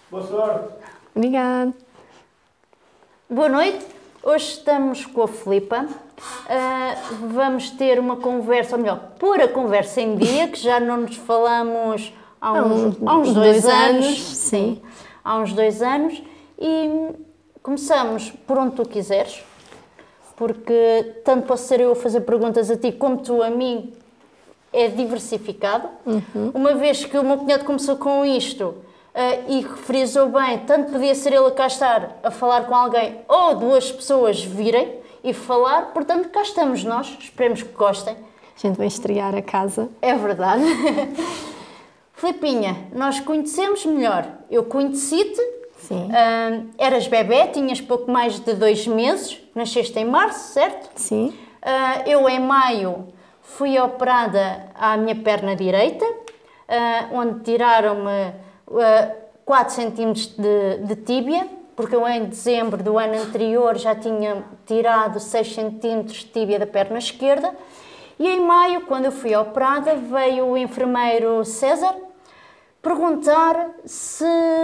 Boa sorte. Obrigada. Boa noite. Hoje estamos com a Filipa. Vamos ter uma conversa, ou melhor, pôr a conversa em dia, que já não nos falamos há uns dois anos. Sim. Há uns 2 anos. E começamos por onde tu quiseres, porque tanto posso ser eu a fazer perguntas a ti como tu a mim. É diversificado. Uma vez que o meu cunhado começou com isto e frisou bem, tanto podia ser ele a cá estar a falar com alguém ou 2 pessoas virem e falar, portanto cá estamos nós, esperemos que gostem. A gente vai estrear a casa. É verdade. Filipinha, nós conhecemos melhor. Eu conheci-te, Sim. Eras bebé, tinhas pouco mais de 2 meses, nasceste em março, certo? Sim. Eu em maio fui operada à minha perna direita, onde tiraram-me 4 centímetros de tíbia, porque eu em dezembro do ano anterior já tinha tirado 6 centímetros de tíbia da perna esquerda. E em maio, quando eu fui operada, veio o enfermeiro César perguntar se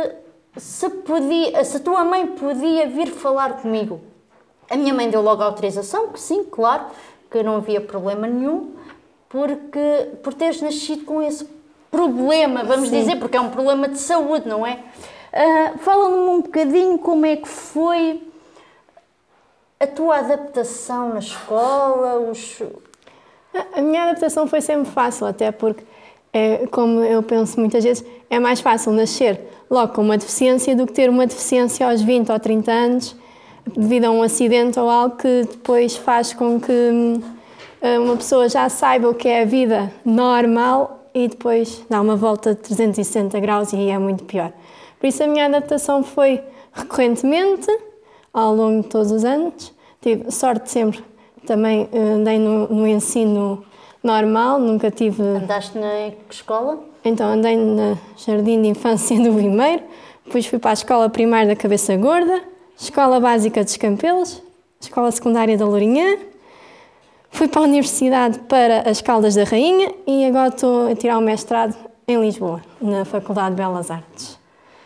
a tua mãe podia vir falar comigo. A minha mãe deu logo a autorização, que sim, claro, que não havia problema nenhum, por teres nascido com esse problema, vamos dizer, porque é um problema de saúde, não é? Fala-me um bocadinho como é que foi a tua adaptação na escola. A minha adaptação foi sempre fácil, até porque, como eu penso muitas vezes, é mais fácil nascer logo com uma deficiência do que ter uma deficiência aos 20 ou 30 anos devido a um acidente ou algo que depois faz com que uma pessoa já saiba o que é a vida normal e depois dá uma volta de 360 graus e é muito pior. Por isso a minha adaptação foi recorrentemente, ao longo de todos os anos. Tive sorte sempre, também andei no ensino normal, nunca tive... Andaste na escola? Então andei no Jardim de Infância do Vimeiro, depois fui para a Escola Primária da Cabeça Gorda, Escola Básica dos Campelos, Escola Secundária da Lourinhã, fui para a Universidade para as Caldas da Rainha e agora estou a tirar o mestrado em Lisboa, na Faculdade de Belas Artes.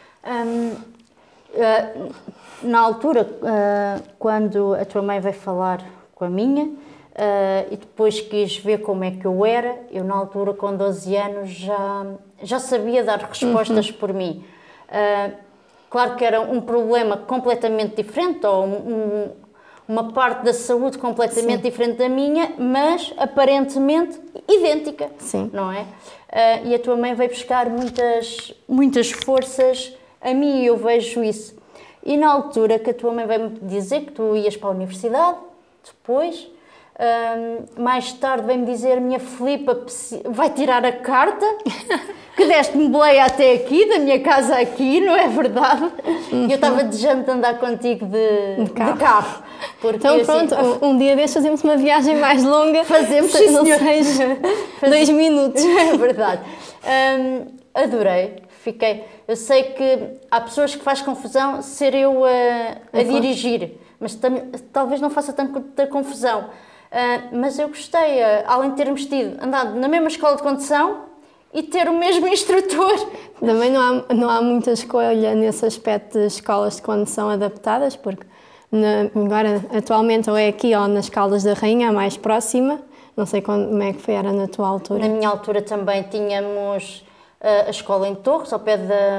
Na altura, quando a tua mãe veio falar com a minha e depois quis ver como é que eu era, eu na altura com 12 anos já sabia dar respostas por mim. Claro que era um problema completamente diferente, ou uma parte da saúde completamente diferente da minha, mas aparentemente idêntica. Sim. Não é? E a tua mãe veio buscar muitas forças a mim e eu vejo isso. E na altura que a tua mãe veio-me dizer que tu ias para a universidade, depois, mais tarde veio-me dizer: minha Filipa vai tirar a carta, que deste-me boleia até aqui, da minha casa aqui, não é verdade? E eu estava desejando de andar contigo de carro. Porque, então pronto, assim, um dia destes fazemos uma viagem mais longa. Fazemos, sim, não senhor. seja 2 minutos. É verdade. Adorei, fiquei... Eu sei que há pessoas que faz confusão ser eu a dirigir, mas talvez não faça tanta confusão. Mas eu gostei, além de termos andado na mesma escola de condução e ter o mesmo instrutor. Também não há muita escolha nesse aspecto de escolas de condução adaptadas, porque agora atualmente ou é aqui ou nas Caldas da Rainha, a mais próxima. Não sei como é que era na tua altura. Na minha altura também tínhamos a escola em Torres, ao pé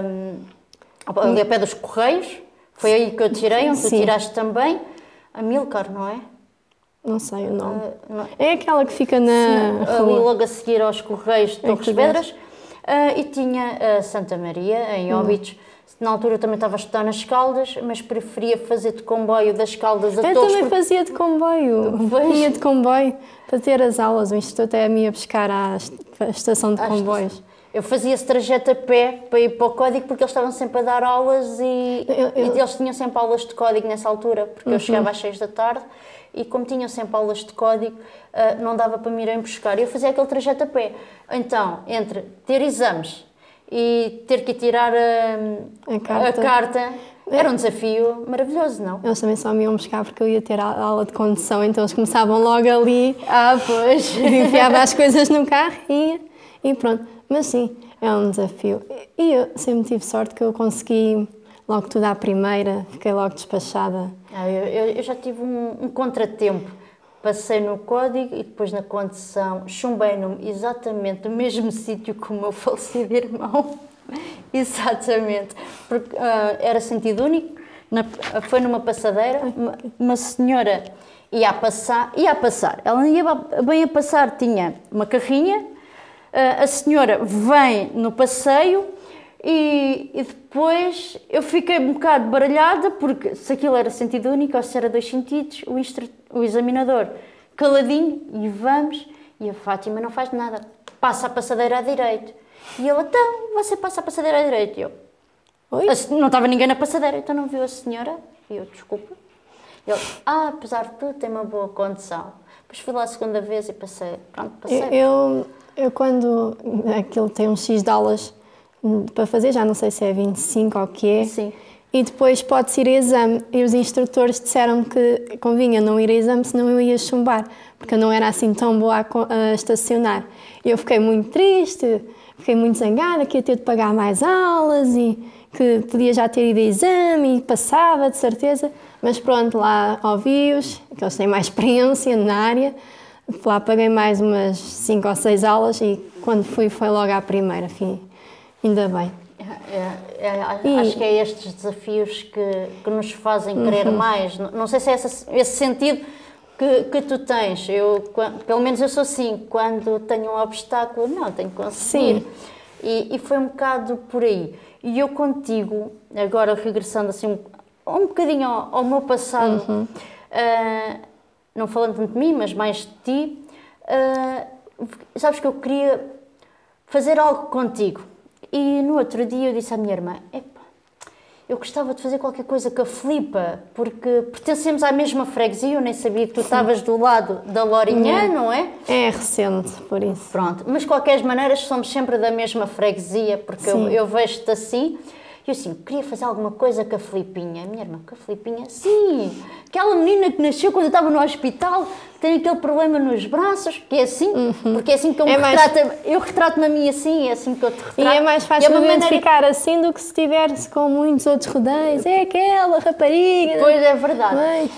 dos Correios. Foi aí que eu tirei, onde tu tiraste também. Amílcar, não é? Não sei o nome. É aquela que fica na ali rua. logo a seguir aos Correios de Torres Vedras. E tinha a Santa Maria, em Óbidos. Na altura eu também estava a estudar nas Caldas, mas preferia fazer de comboio das Caldas a Torres. Eu também fazia de comboio. Ia de comboio para ter as aulas. O instituto até me ia buscar à estação de comboios. Eu fazia esse trajeto a pé para ir para o código, porque eles estavam sempre a dar aulas e eles tinham sempre aulas de código nessa altura, porque eu chegava às 6 da tarde e como tinham sempre aulas de código, não dava para me irem buscar. Eu fazia aquele trajeto a pé. Então, entre ter exames e ter que tirar a carta, era um desafio maravilhoso, não? Eles também só me iam buscar porque eu ia ter a aula de condução, então eles começavam logo ali. Pois. Enfiava as coisas no carro e ia. E pronto, mas sim, é um desafio. E eu sempre tive sorte que eu consegui logo tudo à primeira, fiquei logo despachada. Eu já tive um contratempo. Passei no código e depois na condução chumbei exatamente no mesmo sítio que o meu falecido irmão. Exatamente. Porque era sentido único, foi numa passadeira, uma senhora ia a passar, ela ia bem a passar, tinha uma carrinha, a senhora vem no passeio e depois eu fiquei um bocado baralhada, porque se aquilo era sentido único ou se era dois sentidos, o examinador caladinho, e a Fátima não faz nada, passa a passadeira à direita. E ele, então, você passa a passadeira à direita. E eu, oi? Não estava ninguém na passadeira, então não viu a senhora? E eu, desculpa. Ele, apesar de tudo, tem uma boa condição. Depois fui lá a segunda vez e passei. Pronto, passei. Eu quando aquilo tem um X de aulas para fazer, já não sei se é 25 ou o que é. Sim. E depois pode-se ir a exame. E os instrutores disseram que convinha não ir a exame, senão eu ia chumbar, porque eu não era assim tão boa a estacionar. E eu fiquei muito triste, fiquei muito zangada, que ia ter de pagar mais aulas e que podia já ter ido a exame e passava, de certeza. Mas pronto, lá ouvi-os, que eles têm mais experiência na área. Lá paguei mais umas 5 ou 6 aulas e quando fui foi logo à primeira, enfim, ainda bem. Acho que é estes desafios que nos fazem querer mais. Não sei se é esse sentido que tu tens. Pelo menos eu sou assim, quando tenho um obstáculo, não, tenho que conseguir. E foi um bocado por aí. E eu contigo, agora regressando assim um bocadinho ao meu passado, não falando tanto de mim, mas mais de ti, sabes que eu queria fazer algo contigo. E no outro dia eu disse à minha irmã, eu gostava de fazer qualquer coisa com a Filipa, porque pertencemos à mesma freguesia, eu nem sabia que tu estavas do lado da Lourinhã, não é? É recente, por isso. Pronto, mas de qualquer maneira somos sempre da mesma freguesia, porque eu vejo-te assim. E eu assim, queria fazer alguma coisa com a Filipinha. A minha irmã, com a Filipinha? Sim, aquela menina que nasceu quando eu estava no hospital, tem aquele problema nos braços, que é assim, porque é assim que eu me retrato. Eu retrato-me a mim assim, é assim que eu te retrato. E é mais fácil identificar assim do que se estivesse com muitos outros rodeios. É aquela rapariga. Pois é verdade.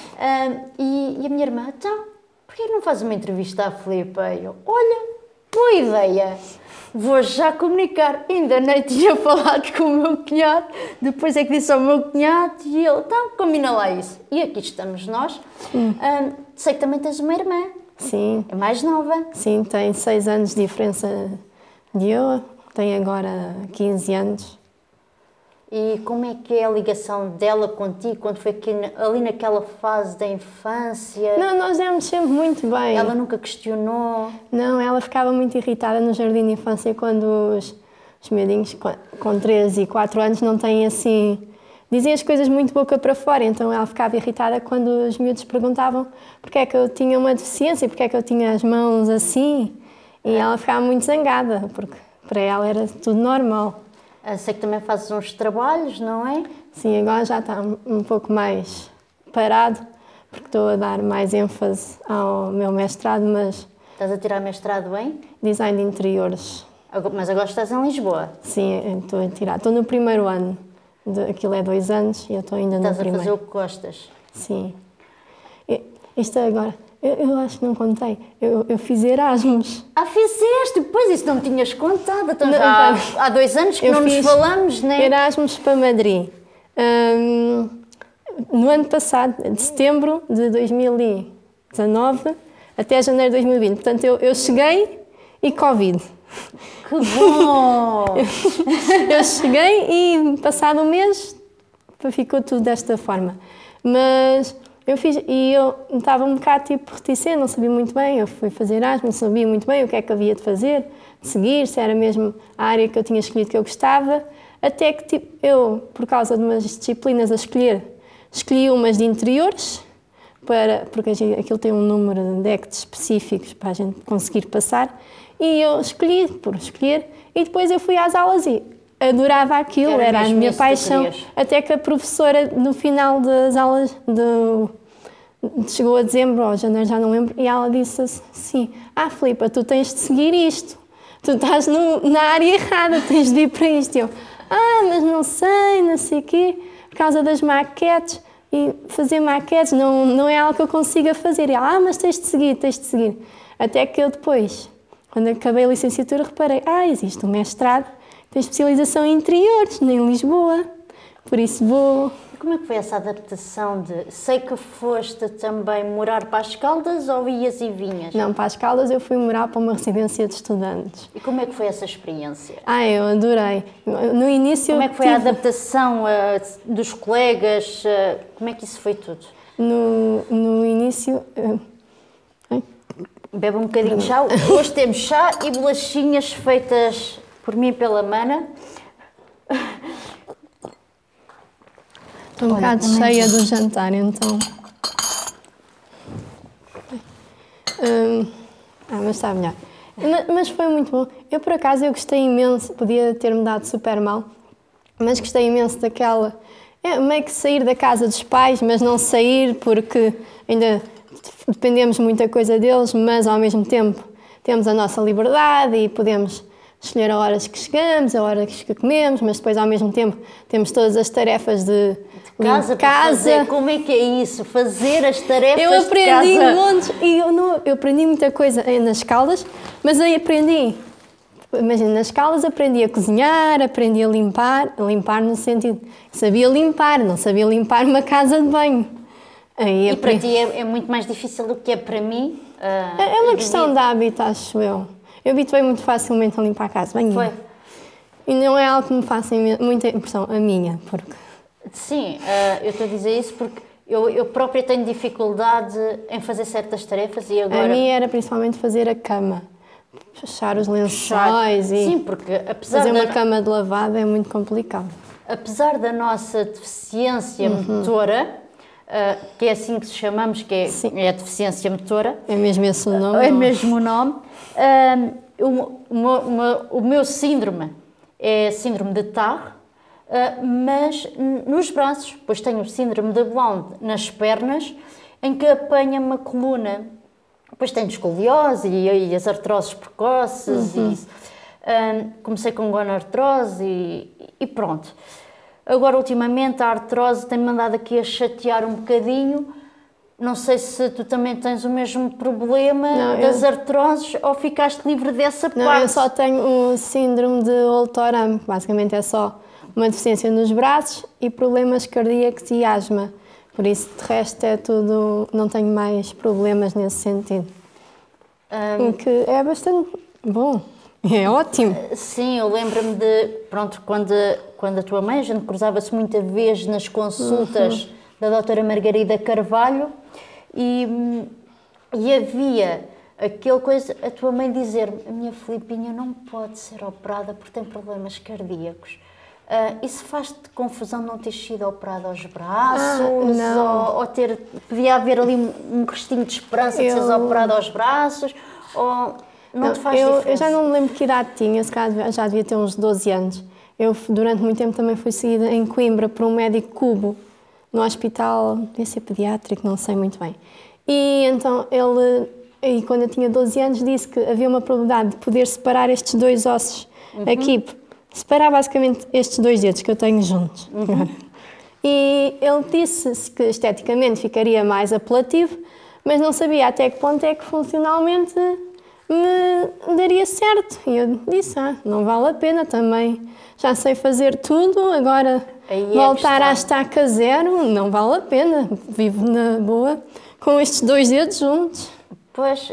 E a minha irmã, então, porquê não fazes uma entrevista à Filipa? E eu, olha, boa ideia. Vou já comunicar. Ainda nem tinha falado com o meu cunhado. Depois é que disse ao meu cunhado e ele, então, combina lá isso. E aqui estamos nós. Sei que também tens uma irmã. Sim. É mais nova. Sim, tem 6 anos de diferença de eu. Tem agora 15 anos. E como é que é a ligação dela contigo, quando foi ali naquela fase da infância? Não, nós demos sempre muito bem. Ela nunca questionou? Não, ela ficava muito irritada no jardim de infância quando os miudinhos com 3 e 4 anos não têm assim... Dizem as coisas muito boca para fora, então ela ficava irritada quando os miúdos perguntavam porque é que eu tinha uma deficiência, porque é que eu tinha as mãos assim. E ela ficava muito zangada, porque para ela era tudo normal. Sei que também fazes uns trabalhos, não é? Sim, agora já está um pouco mais parado, porque estou a dar mais ênfase ao meu mestrado, mas... Estás a tirar mestrado em? Design de interiores. Mas agora estás em Lisboa? Sim, estou a tirar. Estou no primeiro ano. Aquilo é 2 anos e eu estou ainda no primeiro. Estás a fazer o que gostas? Sim. Isto agora... Eu acho que não contei. Eu fiz Erasmus. Fizeste? Pois, isso não me tinhas contado. Então, já há 2 anos que não nos falamos, não é? Erasmus para Madrid. No ano passado, de setembro de 2019 até janeiro de 2020. Portanto, eu cheguei e Covid. Que bom! Eu cheguei e passado um mês ficou tudo desta forma. Mas... eu estava um bocado tipo reticente, não sabia muito bem, eu fui fazer Erasmus, não sabia muito bem o que é que havia de fazer, de seguir, se era mesmo a área que eu tinha escolhido que eu gostava, até que eu, por causa de umas disciplinas a escolhi umas de interiores, porque aquilo tem um número de decks específicos para a gente conseguir passar, e eu escolhi por escolher, e depois eu fui às aulas e adorava aquilo, era a minha paixão, até que a professora no final das aulas, chegou a dezembro ou janeiro, já não lembro, e ela disse assim, Filipa, tu tens de seguir isto, tu estás na área errada, tens de ir para isto. Eu, mas não sei o quê, por causa das maquetes, e fazer maquetes não é algo que eu consiga fazer. E ela, mas tens de seguir. Até que eu depois, quando acabei a licenciatura, reparei, existe um mestrado, tem especialização em interiores, em Lisboa, por isso vou... Como é que foi essa adaptação de... Sei que foste também morar para as Caldas ou ias e vinhas? Não, para as Caldas eu fui morar para uma residência de estudantes. E como é que foi essa experiência? Eu adorei. No início... Como é que foi a adaptação dos colegas? Como é que isso foi tudo? No início... Bebe um bocadinho de chá. Hoje temos chá e bolachinhas feitas por mim e pela Mana. Estou um bocado cheia do jantar, então... mas está melhor. Mas foi muito bom. Eu, por acaso, eu gostei imenso. Podia ter-me dado super mal, mas gostei imenso daquela... meio que sair da casa dos pais, mas não sair porque ainda dependemos muita coisa deles, mas ao mesmo tempo temos a nossa liberdade e podemos escolher a horas que chegamos, a horas que comemos, mas depois ao mesmo tempo temos todas as tarefas de casa. Fazer. Como é que é isso? Fazer as tarefas eu aprendi de casa? Montes, e eu aprendi muita coisa nas Caldas, mas aí aprendi, imagina, nas Caldas aprendi a cozinhar, aprendi a limpar no sentido, sabia limpar, não sabia limpar uma casa de banho. E para ti é muito mais difícil do que é para mim? É uma questão de hábito, acho eu. Eu habituei muito facilmente a limpar a casa. Bem, foi. E não é algo que me faça muita impressão, a minha. Porque... Sim, eu estou a dizer isso porque eu própria tenho dificuldade em fazer certas tarefas e agora... A minha era principalmente fazer a cama. Fechar os lençóis e... Sim, porque apesar fazer uma cama de lavada é muito complicado. Apesar da nossa deficiência motora... que é assim que se chamamos, que é a deficiência motora. É mesmo esse o nome? É mesmo o nome. O meu síndrome é síndrome de TAR, mas nos braços, pois tenho o síndrome de Blount nas pernas, em que apanha-me a coluna. Depois tenho escoliose e as artroses precoces. Comecei com gonartrose e pronto. Agora, ultimamente, a artrose tem-me andado aqui a chatear um bocadinho. Não sei se tu também tens o mesmo problema das artroses ou ficaste livre dessa parte. Não, eu só tenho o síndrome de Holt-Oram. Basicamente é só uma deficiência nos braços e problemas cardíacos e asma. Por isso, de resto, é tudo... Não tenho mais problemas nesse sentido. O que é bastante bom. É ótimo. Sim, eu lembro-me de, pronto, quando a tua mãe, a gente cruzava-se muita vez nas consultas da doutora Margarida Carvalho e havia aquele coisa, a tua mãe dizer-me, a minha Filipinha não pode ser operada porque tem problemas cardíacos. Isso faz-te confusão não ter sido operada aos braços? Ou podia haver ali um restinho de esperança de seres operada aos braços? Ou... Não te faz diferença? Eu já não me lembro que idade tinha, se calhar já devia ter uns 12 anos. Eu, durante muito tempo, também fui seguida em Coimbra por um médico cubo, no hospital, devia ser pediátrico, não sei muito bem. E então ele, quando eu tinha 12 anos, disse que havia uma probabilidade de poder separar estes dois ossos aqui, separar basicamente estes dois dedos que eu tenho juntos. E ele disse que esteticamente ficaria mais apelativo, mas não sabia até que ponto é que funcionalmente me daria certo. E eu disse, não vale a pena também. Já sei fazer tudo, agora voltar à estaca zero, não vale a pena. Vivo na boa com estes dois dedos juntos. Pois,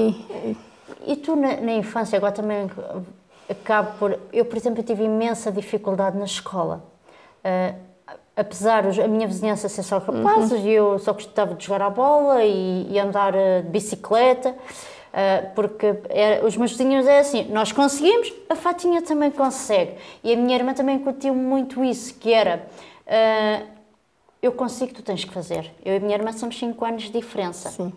e tu na infância, agora também acabo por... Eu, por exemplo, tive imensa dificuldade na escola. Apesar a minha vizinhança ser só rapazes, e eu só gostava de jogar à bola e andar de bicicleta. Porque os meus vizinhos é assim, nós conseguimos, a Fatinha também consegue. E a minha irmã também incutiu muito isso, que era, eu consigo, tu tens que fazer. Eu e a minha irmã somos 5 anos de diferença. Sim.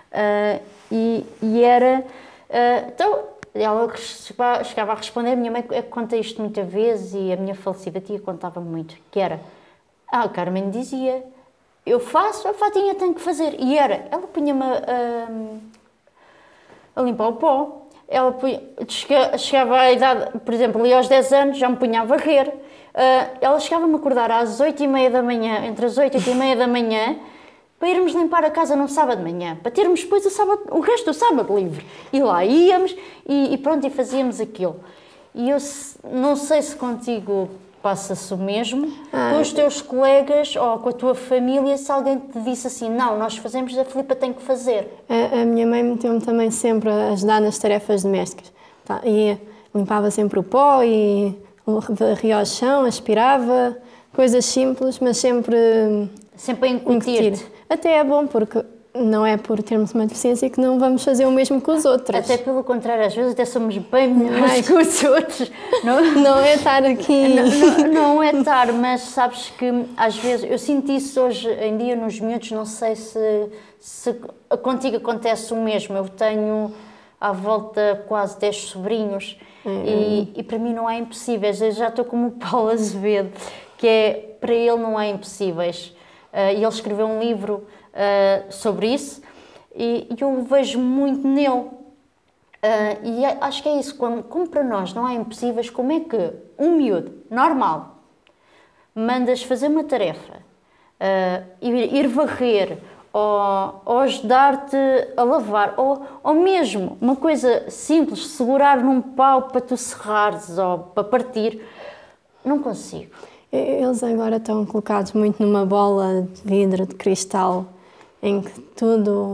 E era, então, ela chegava a responder, a minha mãe conta isto muitas vezes e a minha falecida tia contava muito, que era, a Carmen dizia, eu faço, a Fatinha tem que fazer. E era, ela punha-me a limpar o pó, ela chegava à idade, por exemplo, ali aos 10 anos, já me punha a varrer. Ela chegava-me a acordar às 8h30 da manhã, entre as 8 e 8h30 da manhã, para irmos limpar a casa num sábado de manhã, para termos depois o resto do sábado livre. E lá íamos e pronto, e fazíamos aquilo. E eu não sei se contigo passa-se o mesmo, com os teus colegas ou com a tua família, se alguém te disse assim, não, nós fazemos, a Filipa tem que fazer. A minha mãe meteu-me também sempre a ajudar nas tarefas domésticas. Tá? E limpava sempre o pó e varria ao chão, aspirava, coisas simples, mas sempre a incutir-te. Até é bom, porque não é por termos uma deficiência que não vamos fazer o mesmo que os outros. Até pelo contrário, às vezes até somos bem melhores que os outros. Não é estar aqui... Não é estar, mas sabes que às vezes, eu sinto isso hoje em dia nos miúdos, não sei se contigo acontece o mesmo. Eu tenho à volta quase 10 sobrinhos e para mim não há impossíveis. Eu já estou como o Paulo Azevedo, que é, para ele não há impossíveis. E ele escreveu um livro sobre isso e eu vejo muito nele. E acho que é isso, como para nós não há impossíveis, como é que um miúdo normal mandas fazer uma tarefa, ir varrer, ou ajudar-te a lavar, ou mesmo uma coisa simples, segurar num pau para tu serrares ou para partir, não consigo. Eles agora estão colocados muito numa bola de vidro, de cristal, em que tudo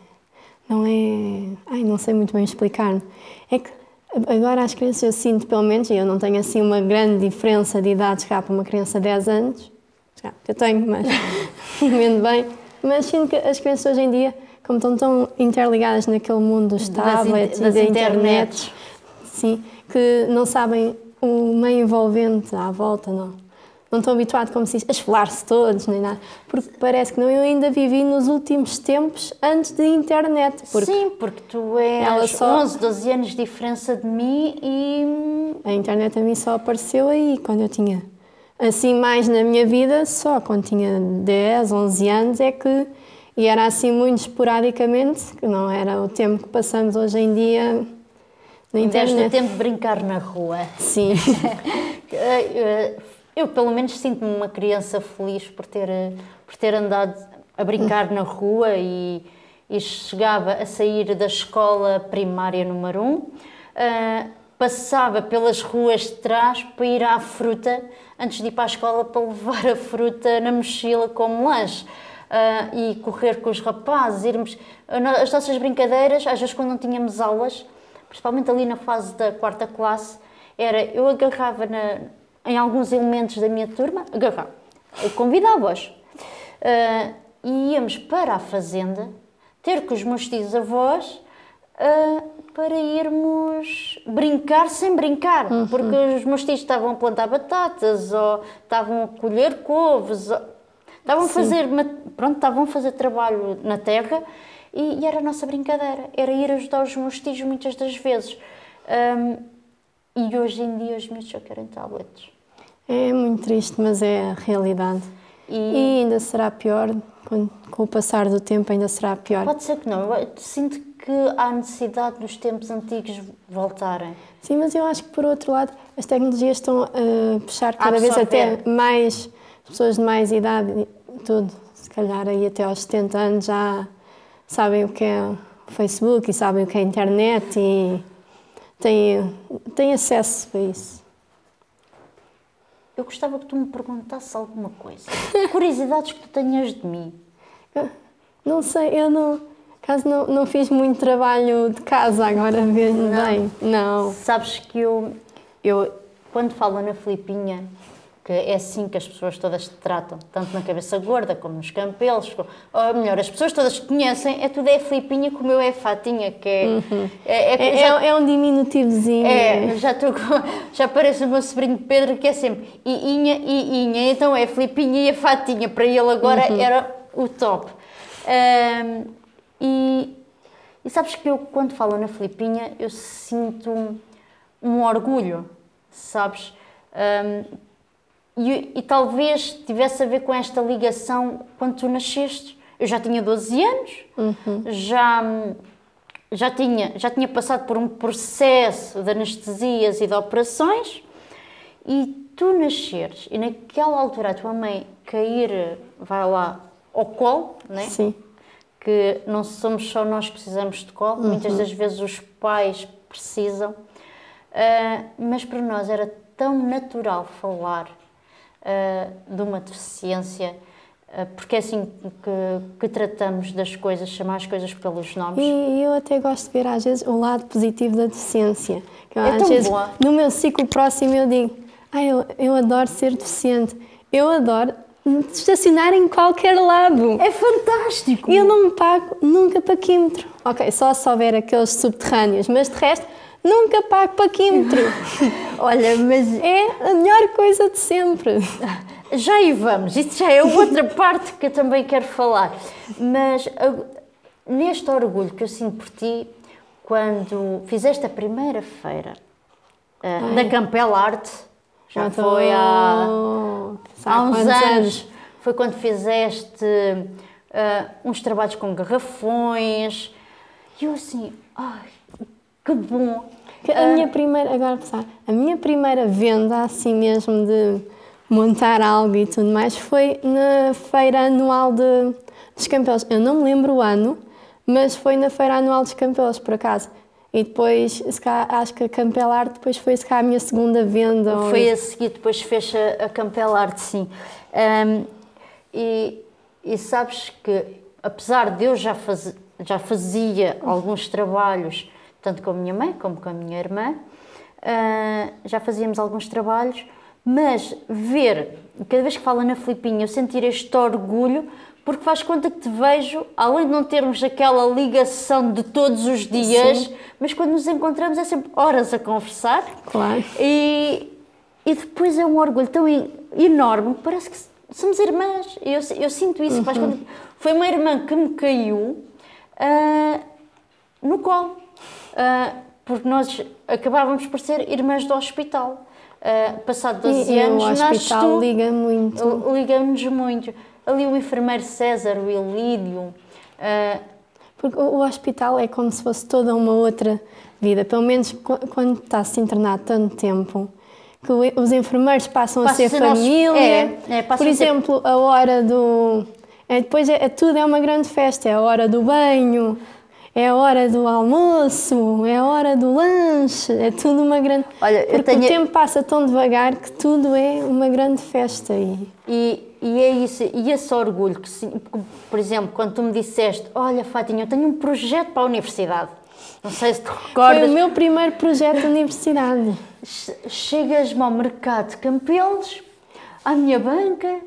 não sei muito bem explicar. É que agora as crianças, eu sinto pelo menos, e eu não tenho assim uma grande diferença de idade para uma criança de 10 anos, eu tenho, mas vendo bem, mas sinto que as crianças hoje em dia, como estão tão interligadas naquele mundo dos tablets e da internet, sim, que não sabem o meio envolvente à volta, não estão habituados, como se diz, a esfolar-se todos, nem nada. Porque parece que não, eu ainda vivi nos últimos tempos antes da internet. Sim, porque tu és 11, 12 anos de diferença de mim e... A internet a mim só apareceu aí, quando eu tinha, assim, mais na minha vida, só quando tinha 10, 11 anos, e era assim muito esporadicamente, que não era o tempo que passamos hoje em dia na internet. Deste o tempo de brincar na rua. Sim. Eu, pelo menos, sinto-me uma criança feliz por ter andado a brincar na rua e chegava a sair da escola primária número 1, passava pelas ruas de trás para ir à fruta, antes de ir para a escola, para levar a fruta na mochila como lanche. E correr com os rapazes, irmos... As nossas brincadeiras, às vezes quando não tínhamos aulas, principalmente ali na fase da 4ª classe, eu agarrava em alguns elementos da minha turma, eu convidava-os, e íamos para a fazenda, ter com os meus tios-avós, para irmos brincar sem brincar, porque os meus tios estavam a plantar batatas, ou estavam a colher couves, estavam a fazer trabalho na terra, e era a nossa brincadeira, era ir ajudar os meus tios muitas das vezes. E hoje em dia os miúdos só querem tablets. É muito triste, mas é a realidade. E ainda será pior, com o passar do tempo ainda será pior. Pode ser que não, eu sinto que há necessidade dos tempos antigos voltarem. Sim, mas eu acho que por outro lado as tecnologias estão a puxar cada vez até mais pessoas de mais idade e tudo. Se calhar aí até aos 70 anos já sabem o que é o Facebook e sabem o que é a internet e têm acesso a isso. Eu gostava que tu me perguntasses alguma coisa. Curiosidades que tu tenhas de mim. Não sei, eu não fiz muito trabalho de casa agora mesmo bem. Não. Sabes que eu quando falo na Filipinha, que é assim que as pessoas todas te tratam, tanto na cabeça gorda como nos campelos, ou melhor, as pessoas todas que conhecem, tudo é Filipinha, como eu é Fatinha, que é um diminutivozinho. Já parece o meu sobrinho Pedro, que é sempre Iinha, então é Filipinha e a Fatinha, para ele agora era o top. E sabes que eu, quando falo na Filipinha, eu sinto um orgulho, sabes? E talvez tivesse a ver com esta ligação quando tu nasceste. Eu já tinha 12 anos, já tinha passado por um processo de anestesias e de operações, e tu nasceres e naquela altura a tua mãe cair, vai lá, ao colo, né? Sim. Que não somos só nós que precisamos de colo, muitas das vezes os pais precisam, mas para nós era tão natural falar de uma deficiência, porque é assim que tratamos das coisas, chamar as coisas pelos nomes. E eu até gosto de ver às vezes o lado positivo da deficiência. Que É às tão vezes, boa. no meu ciclo próximo eu digo, eu adoro ser deficiente, eu adoro estacionar em qualquer lado. É fantástico! E eu não me pago nunca paquímetro. Ok, só se houver aqueles subterrâneos, mas de resto, nunca pago paquímetro. Olha, mas É a melhor coisa de sempre. já aí vamos, isso já é outra parte que eu também quero falar. Mas neste orgulho que eu sinto por ti, quando fizeste a primeira feira da Campbell Art, já foi há uns anos, foi quando fizeste uns trabalhos com garrafões, e eu assim, ai, que bom! A minha primeira, agora pensar, a minha primeira venda assim mesmo de montar algo e tudo mais foi na feira anual dos Campelos. Eu não me lembro o ano, mas foi na feira anual dos Campelos, por acaso. E depois, acho que a Campbell Art depois foi a minha segunda venda. Foi a seguir, depois fez a Campbell Art, sim. E sabes que, apesar de eu já fazia alguns trabalhos, tanto com a minha mãe como com a minha irmã, já fazíamos alguns trabalhos, mas ver, cada vez que falo na Filipinha, eu sentir este orgulho, porque faz conta que te vejo, além de não termos aquela ligação de todos os dias, sim, mas quando nos encontramos é sempre horas a conversar. Claro. E depois é um orgulho tão enorme, parece que somos irmãs. Eu sinto isso. Faz conta que foi uma irmã que me caiu no colo, porque nós acabávamos por ser irmãs do hospital. Passado 12 anos, o hospital liga muito. Liga-nos muito. Ali o enfermeiro César, o Elídio. Porque o hospital é como se fosse toda uma outra vida. Pelo menos quando está-se internado tanto tempo, que os enfermeiros passam a ser família. Por exemplo, a hora do... depois tudo é uma grande festa. É a hora do banho, é a hora do almoço, é a hora do lanche. É tudo uma grande... Olha, porque o tempo passa tão devagar que tudo é uma grande festa. E é isso, e esse orgulho, que, por exemplo, quando tu me disseste, olha Fatinha, eu tenho um projeto para a universidade, não sei se te recordas. Foi o meu primeiro projeto de universidade. Chegas-me ao mercado de Campelos, à minha banca,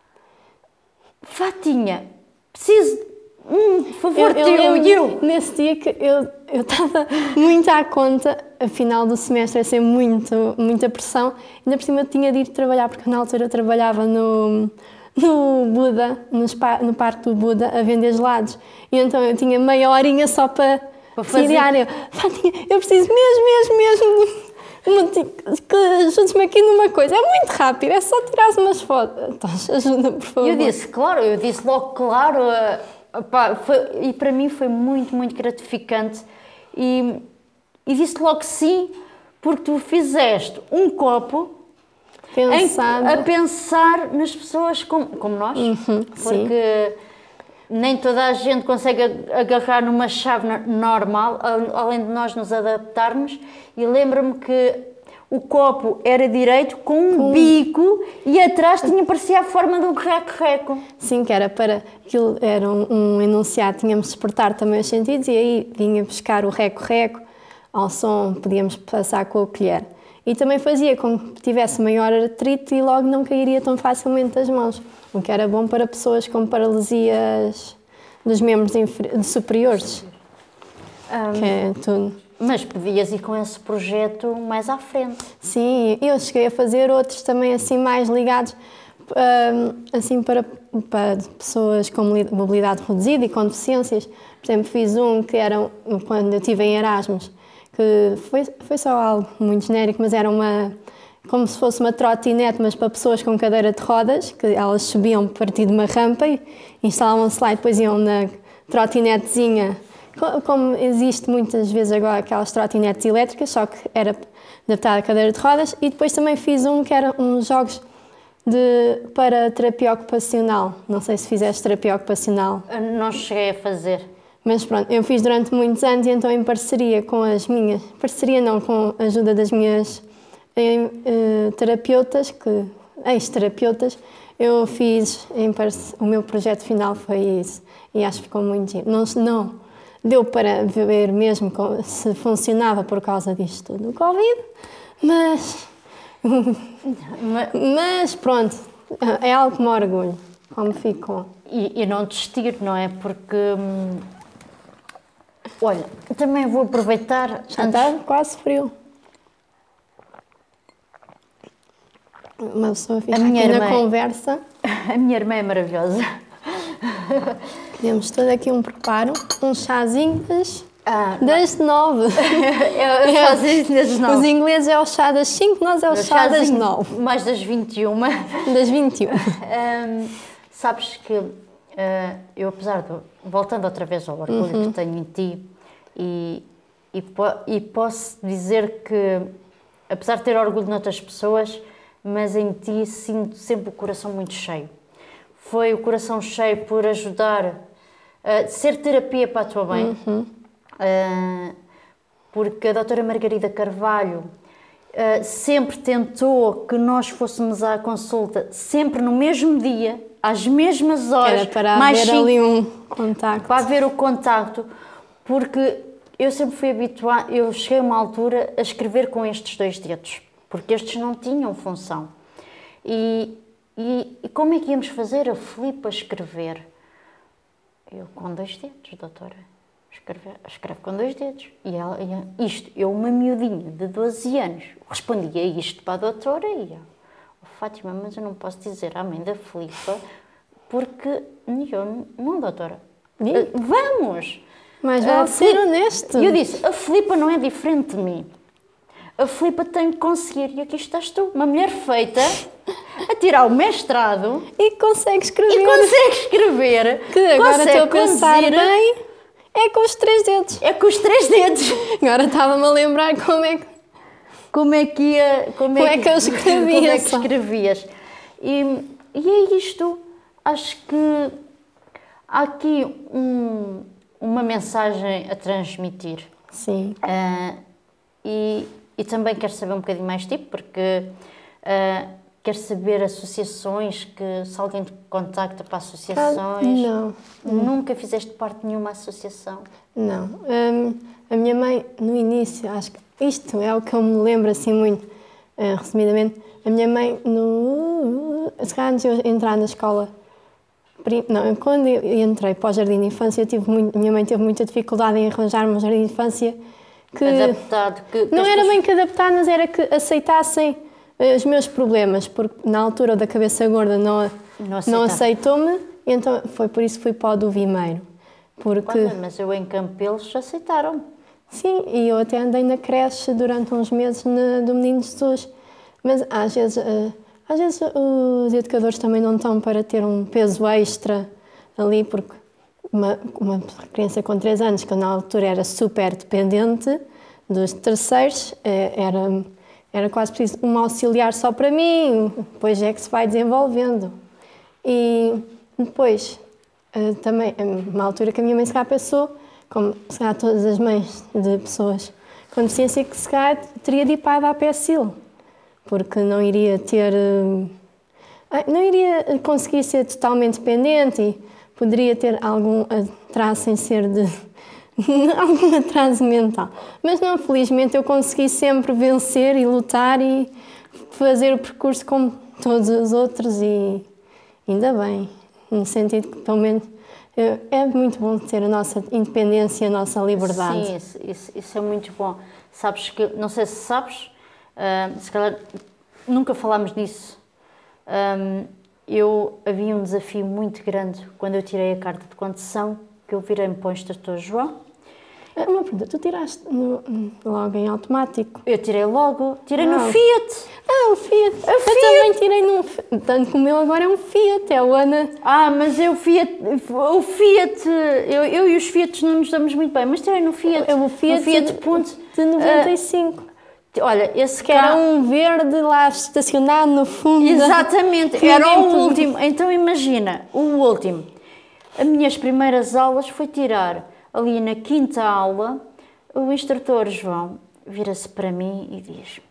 Fatinha, preciso por favor teu. Nesse dia que eu estava muito à conta, a final do semestre ia ser muita pressão, ainda por cima eu tinha de ir trabalhar, porque na altura eu trabalhava no Buda, no Parque do Buda, a vender gelados, e então eu tinha meia horinha só para decidir. Eu preciso mesmo que ajudes-me aqui numa coisa, é muito rápido, é só tirar umas fotos. Então, ajuda, por favor. Eu disse logo claro. E para mim foi muito gratificante e disse logo sim, porque tu fizeste um copo a pensar nas pessoas como nós, porque nem toda a gente consegue agarrar numa chave normal, além de nós nos adaptarmos, e lembro-me que o copo era direito, com um bico, e atrás parecia a forma de um reco-reco. Sim, que era para... Aquilo era um enunciado, tínhamos de despertar também os sentidos, e aí vinha buscar o reco-reco, ao som podíamos passar com a colher. E também fazia com que tivesse maior atrito e logo não cairia tão facilmente das mãos, o que era bom para pessoas com paralisias dos membros superiores. Que é tudo. Mas podias ir com esse projeto mais à frente. Sim, eu cheguei a fazer outros também assim mais ligados assim para pessoas com mobilidade reduzida e com deficiências. Por exemplo, fiz um que era quando eu estive em Erasmus, que foi só algo muito genérico, mas era como se fosse uma trotinete, mas para pessoas com cadeira de rodas, que elas subiam a partir de uma rampa e instalavam-se lá e depois iam na trotinetezinha como existe muitas vezes agora aquelas trotinetes elétricas, só que era adaptada à cadeira de rodas, e depois também fiz um que era uns jogos para terapia ocupacional. Não sei se fizeste terapia ocupacional. Não cheguei a fazer. Mas pronto, eu fiz durante muitos anos e então em parceria com as minhas... Parceria não, com a ajuda das minhas terapeutas, ex-terapeutas, eu fiz... O meu projeto final foi isso. E acho que ficou muito giro. Não deu para ver mesmo se funcionava por causa disto tudo do Covid, mas pronto, é algo que me orgulho, como ficou. E não desistir, não é? Porque, olha, também vou aproveitar... Já está quase frio. Uma pessoa fica aqui na conversa. A minha irmã é maravilhosa. Temos todo aqui um preparo, um chazinho das 9. Eu faço isso das 9. Os ingleses é o chá das 5, nós é o chá das 9. Mais das 21. Das 21. Sabes que eu, apesar de... Voltando outra vez ao orgulho que tenho em ti, e posso dizer que, apesar de ter orgulho noutras pessoas, mas em ti sinto sempre o coração muito cheio. Foi o coração cheio por ajudar, ser terapia para a tua mãe, porque a doutora Margarida Carvalho sempre tentou que nós fôssemos à consulta, sempre no mesmo dia, às mesmas horas. Era para haver ali um contacto. Para haver o contacto, porque eu sempre fui habituada, eu cheguei a uma altura a escrever com estes 2 dedos, porque estes não tinham função. E como é que íamos fazer a Filipa escrever? Eu com 2 dedos, doutora. Escreve com 2 dedos. E ela, eu, uma miudinha de 12 anos, respondia isto para a doutora e eu, Fátima, mas eu não posso dizer à mãe da Filipa, porque eu, não, doutora. Vamos! Mas vale ser honesto. E eu disse, a Filipa não é diferente de mim. A Filipa tem que conseguir, e aqui estás tu, uma mulher feita, a tirar o mestrado... E consegue escrever. Que agora estou a pensar bem, é com os 3 dedos. É com os 3 dedos. Agora estava-me a lembrar como é que eu escrevia. Como é que escrevias. E é isto. Acho que há aqui uma mensagem a transmitir. Sim. E também quero saber um bocadinho mais tipo, porque quero saber associações, que se alguém te contacta para associações... Não. Nunca fizeste parte de nenhuma associação? Não. A minha mãe, no início, acho que isto é o que eu me lembro assim muito, resumidamente, a minha mãe, se calhar antes de eu entrar na escola, quando eu entrei para o jardim de infância, a minha mãe teve muita dificuldade em arranjar-me um jardim de infância que... Adaptado. Não era bem que adaptado, mas era que aceitassem os meus problemas, porque na altura da cabeça gorda não aceitou-me, então foi por isso que fui para o do Vimeiro. Porque... Olha, mas eu em Campelos aceitaram. Sim, e eu até andei na creche durante uns meses do Menino Jesus, mas às vezes os educadores também não estão para ter um peso extra ali, porque uma criança com 3 anos, que na altura era super dependente dos terceiros, era quase preciso um auxiliar só para mim, depois é que se vai desenvolvendo. E depois, também, uma altura que a minha mãe se calhar pensou, como se calhar todas as mães de pessoas com deficiência, que se calhar teria de ir para a APSIL, porque não iria conseguir ser totalmente dependente e poderia ter algum atraso sem ser algum atraso mental. Mas não, felizmente eu consegui sempre vencer e lutar e fazer o percurso como todos os outros e ainda bem, no sentido que pelo menos é muito bom ter a nossa independência, a nossa liberdade. Sim, isso é muito bom. Sabes que, não sei se sabes, se calhar nunca falámos nisso. Havia um desafio muito grande quando eu tirei a carta de condução, que eu virei-me para o instrutor João Uma pergunta, tu tiraste logo em automático? Eu tirei logo, tirei no Ah, Fiat. O Fiat. Eu também tirei num... Tanto como eu agora é um Fiat, é o Ana... Mas o Fiat, eu e os Fiats não nos damos muito bem, mas tirei no Fiat. É o Fiat Punto. de 95. Olha, esse Que era carro... um verde lá estacionado no fundo. Exatamente, Que era ninguém o podia- último. Então imagina, o último. As minhas primeiras aulas foi tirar ali na quinta aula, o instrutor João vira-se para mim e diz-me: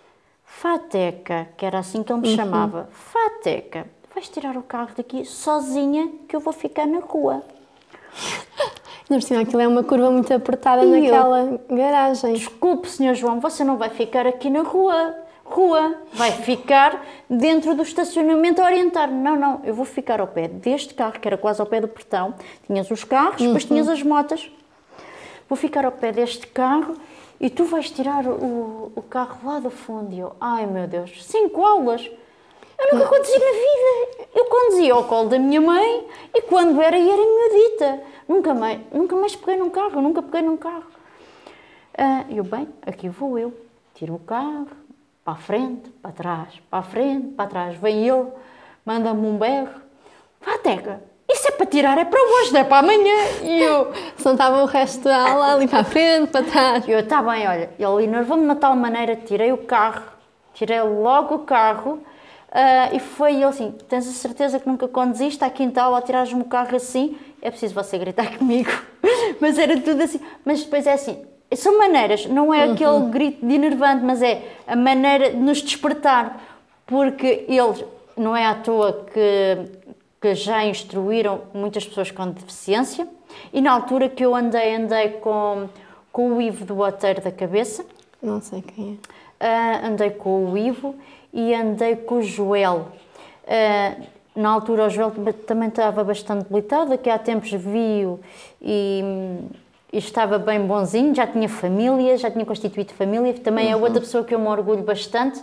Fateca, que era assim que ele me chamava, Fateca, vais tirar o carro daqui sozinha que eu vou ficar na rua. Ainda por cima, aquilo é uma curva muito apertada E naquela garagem. Desculpe, senhor João, você não vai ficar aqui na rua. Vai ficar dentro do estacionamento a orientar. Não, eu vou ficar ao pé deste carro, que era quase ao pé do portão. Tinhas os carros, depois tinhas as motas. Vou ficar ao pé deste carro e tu vais tirar o carro lá do fundo. E eu, ai meu Deus, 5 aulas. Eu nunca conduzi na vida. Eu conduzia ao colo da minha mãe e quando era miudita. Nunca mais peguei num carro, nunca peguei num carro. Eu, bem, aqui vou eu. Tiro o carro, para a frente, para trás, para a frente, para trás. Vem ele, manda-me um berro. Fateca, isso é para tirar, é para hoje, não é para amanhã. E eu... Se não estava o resto da aula ali para a frente, para trás. Eu, está bem, olha, ele enervou-me de tal maneira, tirei logo o carro e foi ele assim, tens a certeza que nunca conduziste à quinta aula a tirares-me o carro assim? É preciso você gritar comigo. Mas era tudo assim. Mas depois é assim, são maneiras, não é aquele grito de enervante, mas é a maneira de nos despertar, porque eles, não é à toa que já instruíram muitas pessoas com deficiência, e na altura que eu andei com o Ivo do Outeiro da Cabeça. Não sei quem Andei com o Ivo e andei com o Joel. Na altura o Joel também estava bastante debilitado, daqui há tempos vi-o e estava bem bonzinho, já tinha família, já tinha constituído família, também é outra pessoa que eu me orgulho bastante,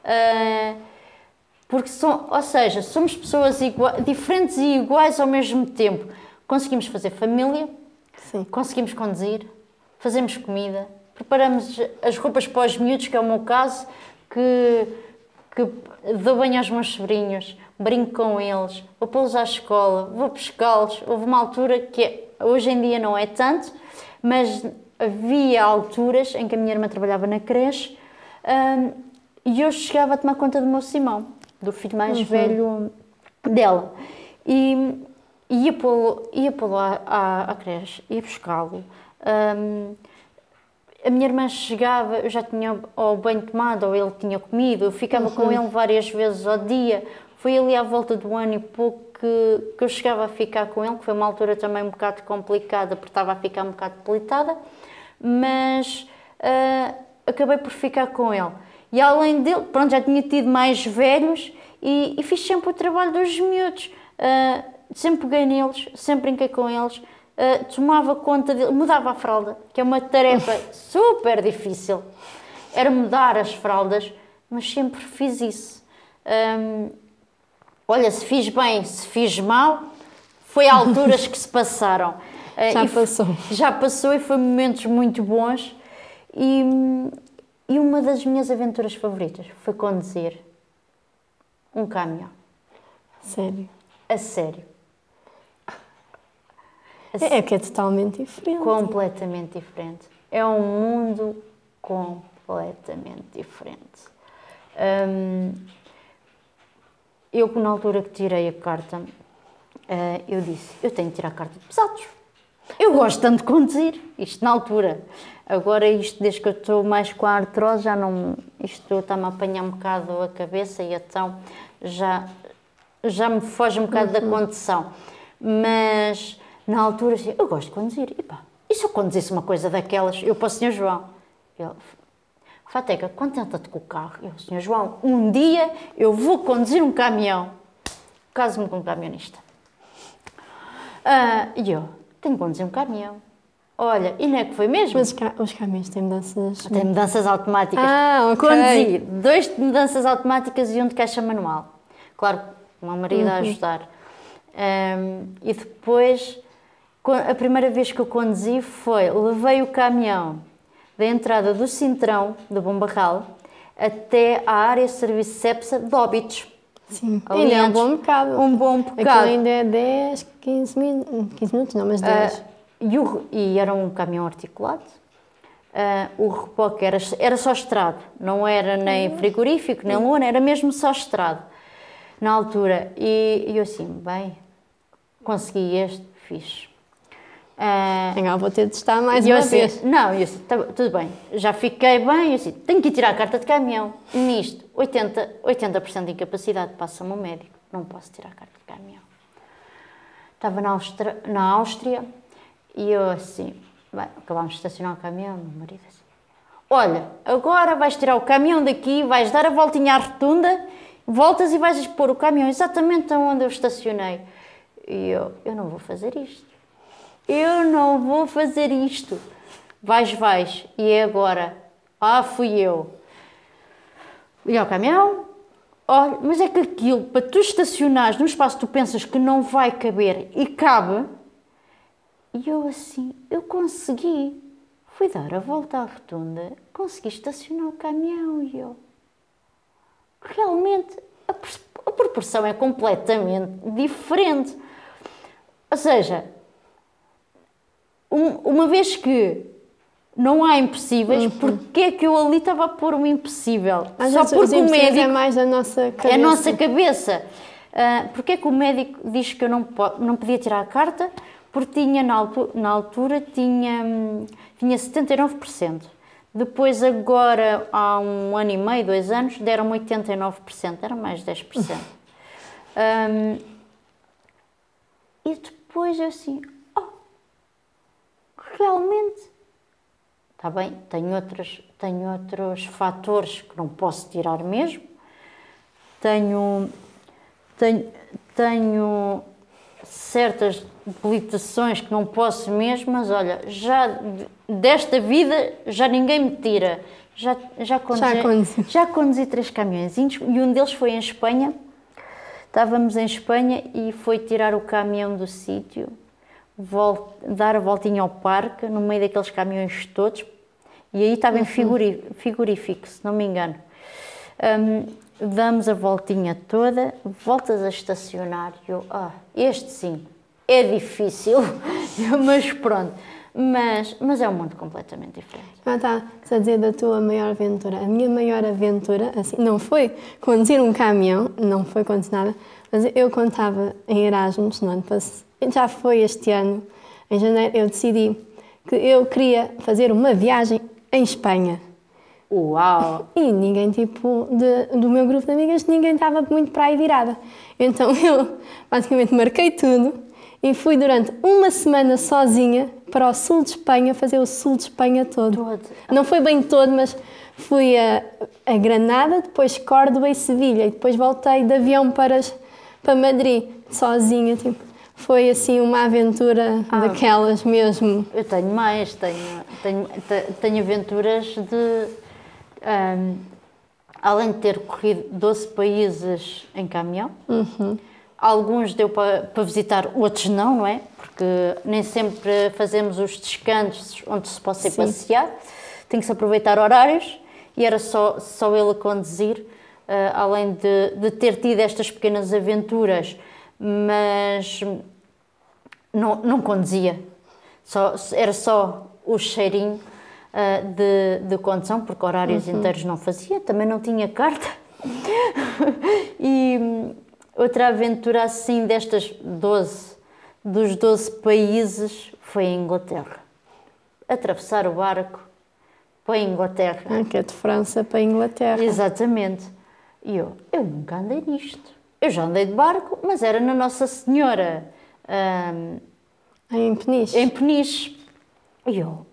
porque somos pessoas diferentes e iguais ao mesmo tempo. Conseguimos fazer família, Sim. conseguimos conduzir, fazemos comida, preparamos as roupas para os miúdos, que é o meu caso, que dou banho aos meus sobrinhos, brinco com eles, vou pô-los à escola, vou pescá-los. Houve uma altura que hoje em dia não é tanto, mas havia alturas em que a minha irmã trabalhava na creche e eu chegava a tomar conta do meu Simão, do filho mais velho dela. E ia pô-lo à creche, ia buscá-lo. A minha irmã chegava, eu já tinha ou banho tomado ou ele tinha comido, eu ficava com ele várias vezes ao dia. Foi ali à volta do ano e pouco que eu chegava a ficar com ele, que foi uma altura também um bocado complicada, porque estava a ficar um bocado debilitada, mas acabei por ficar com ele. E além dele, pronto, já tinha tido mais velhos e fiz sempre o trabalho dos miúdos. Sempre peguei neles, sempre brinquei com eles, tomava conta dele, mudava a fralda, que é uma tarefa super difícil. Era mudar as fraldas, mas sempre fiz isso. Olha, se fiz bem, se fiz mal, foi a alturas que se passaram. Já passou e foi momentos muito bons. E uma das minhas aventuras favoritas foi conduzir um caminhão. Sério? A sério. É que é totalmente diferente. Completamente diferente. É um mundo completamente diferente. Eu, na altura que tirei a carta, eu disse, eu tenho que tirar a carta de pesados. Eu gosto tanto de conduzir. Isto na altura. Agora, desde que eu estou mais com a artrose, já não... Isto está-me a apanhar um bocado a cabeça e então já me foge um bocado da condução. Mas, na altura, assim, eu gosto de conduzir. E se eu conduzisse uma coisa daquelas, eu para o Sr. João? Ele... Fateca, contenta-te com o carro. Eu, Sr. João, um dia eu vou conduzir um caminhão. Caso-me com um camionista. E eu, tenho que conduzir um caminhão. Olha, e não é que foi mesmo? Mas os caminhões têm mudanças... Tem mudanças automáticas. Ok. Conduzi 2 de mudanças automáticas e 1 de caixa manual. Claro, o meu marido a ajudar. E depois A primeira vez que eu conduzi levei o caminhão da entrada do Sintrão, do Bom Barral, até à área de serviço Cepsa de Óbidos. Sim, ainda é um bom bocado. Um bom bocado. Aquilo ainda é 10, 15 minutos, não, mas 10. E era um caminhão articulado. O reboque era só estrado, não era nem frigorífico, nem lona, era mesmo só estrado, na altura. E eu assim, bem, consegui este, fixe. Vou ter de testar mais uma vez. Não, eu assim, tudo bem, já fiquei bem, eu assim, tenho que ir tirar a carta de caminhão. Nisto, 80% de incapacidade, passa-me o médico, não posso tirar a carta de caminhão. Estava na Áustria e eu assim, bem, acabámos de estacionar o caminhão, meu marido assim, olha, agora vais tirar o caminhão daqui, vais dar a voltinha à rotunda, voltas e vais pôr o caminhão exatamente onde eu estacionei. E eu não vou fazer isto. Eu não vou fazer isto. Vais. E é agora. Fui eu. E ao caminhão. Olha, mas é que aquilo, para tu estacionares num espaço que tu pensas que não vai caber e cabe. E eu assim, eu consegui. Fui dar a volta à rotunda, consegui estacionar o caminhão e eu... Realmente, a proporção é completamente diferente. Ou seja... Uma vez que não há impossíveis, porque é que eu ali estava a pôr um impossível? Só porque o médico... É mais da nossa cabeça. É a nossa cabeça. Porque é que o médico diz que eu não podia tirar a carta? Porque tinha, na altura, tinha 79%. Depois, agora, há 1 ano e meio, 2 anos, deram-me 89%. Era mais 10%. E depois, eu assim... Realmente, está bem, tenho outros fatores que não posso tirar mesmo, tenho certas debilitações que não posso mesmo, mas olha, já desta vida já ninguém me tira, já conduzi 3 caminhõezinhos e um deles foi em Espanha, estávamos em Espanha e foi tirar o caminhão do sítio, dar a voltinha ao parque, no meio daqueles caminhões todos, e aí estava em frigorífico, se não me engano. Damos a voltinha toda, voltas a estacionar, este sim, é difícil, mas pronto, mas é um mundo completamente diferente. Estás a dizer da tua maior aventura. A minha maior aventura, assim, não foi conduzir um caminhão, não foi conduzir nada, mas eu contava em Erasmus no ano passado. Já foi este ano, em janeiro, eu decidi que eu queria fazer uma viagem em Espanha. Uau! E ninguém, do meu grupo de amigas, ninguém estava muito para aí virada. Então eu, basicamente, marquei tudo e fui durante uma semana sozinha para o sul de Espanha, fazer o sul de Espanha todo. Não foi bem todo, mas fui a Granada, depois Córdoba e Sevilha, e depois voltei de avião para Madrid, sozinha, Foi assim uma aventura daquelas mesmo. Eu tenho mais, tenho aventuras de... além de ter corrido 12 países em caminhão, alguns deu para visitar, outros não é? Porque nem sempre fazemos os descansos onde se possa ir passear, tem que se aproveitar horários e era só ele a conduzir, além de ter tido estas pequenas aventuras, mas não conduzia, era só o cheirinho de condução, porque horários inteiros não fazia, também não tinha carta. E outra aventura assim dos 12 países foi em Inglaterra. Atravessar o barco para a Inglaterra. Que é de França para a Inglaterra. Exatamente. E eu nunca andei nisto. Eu já andei de barco, mas era na Nossa Senhora. Em Peniche. Em Peniche. E eu,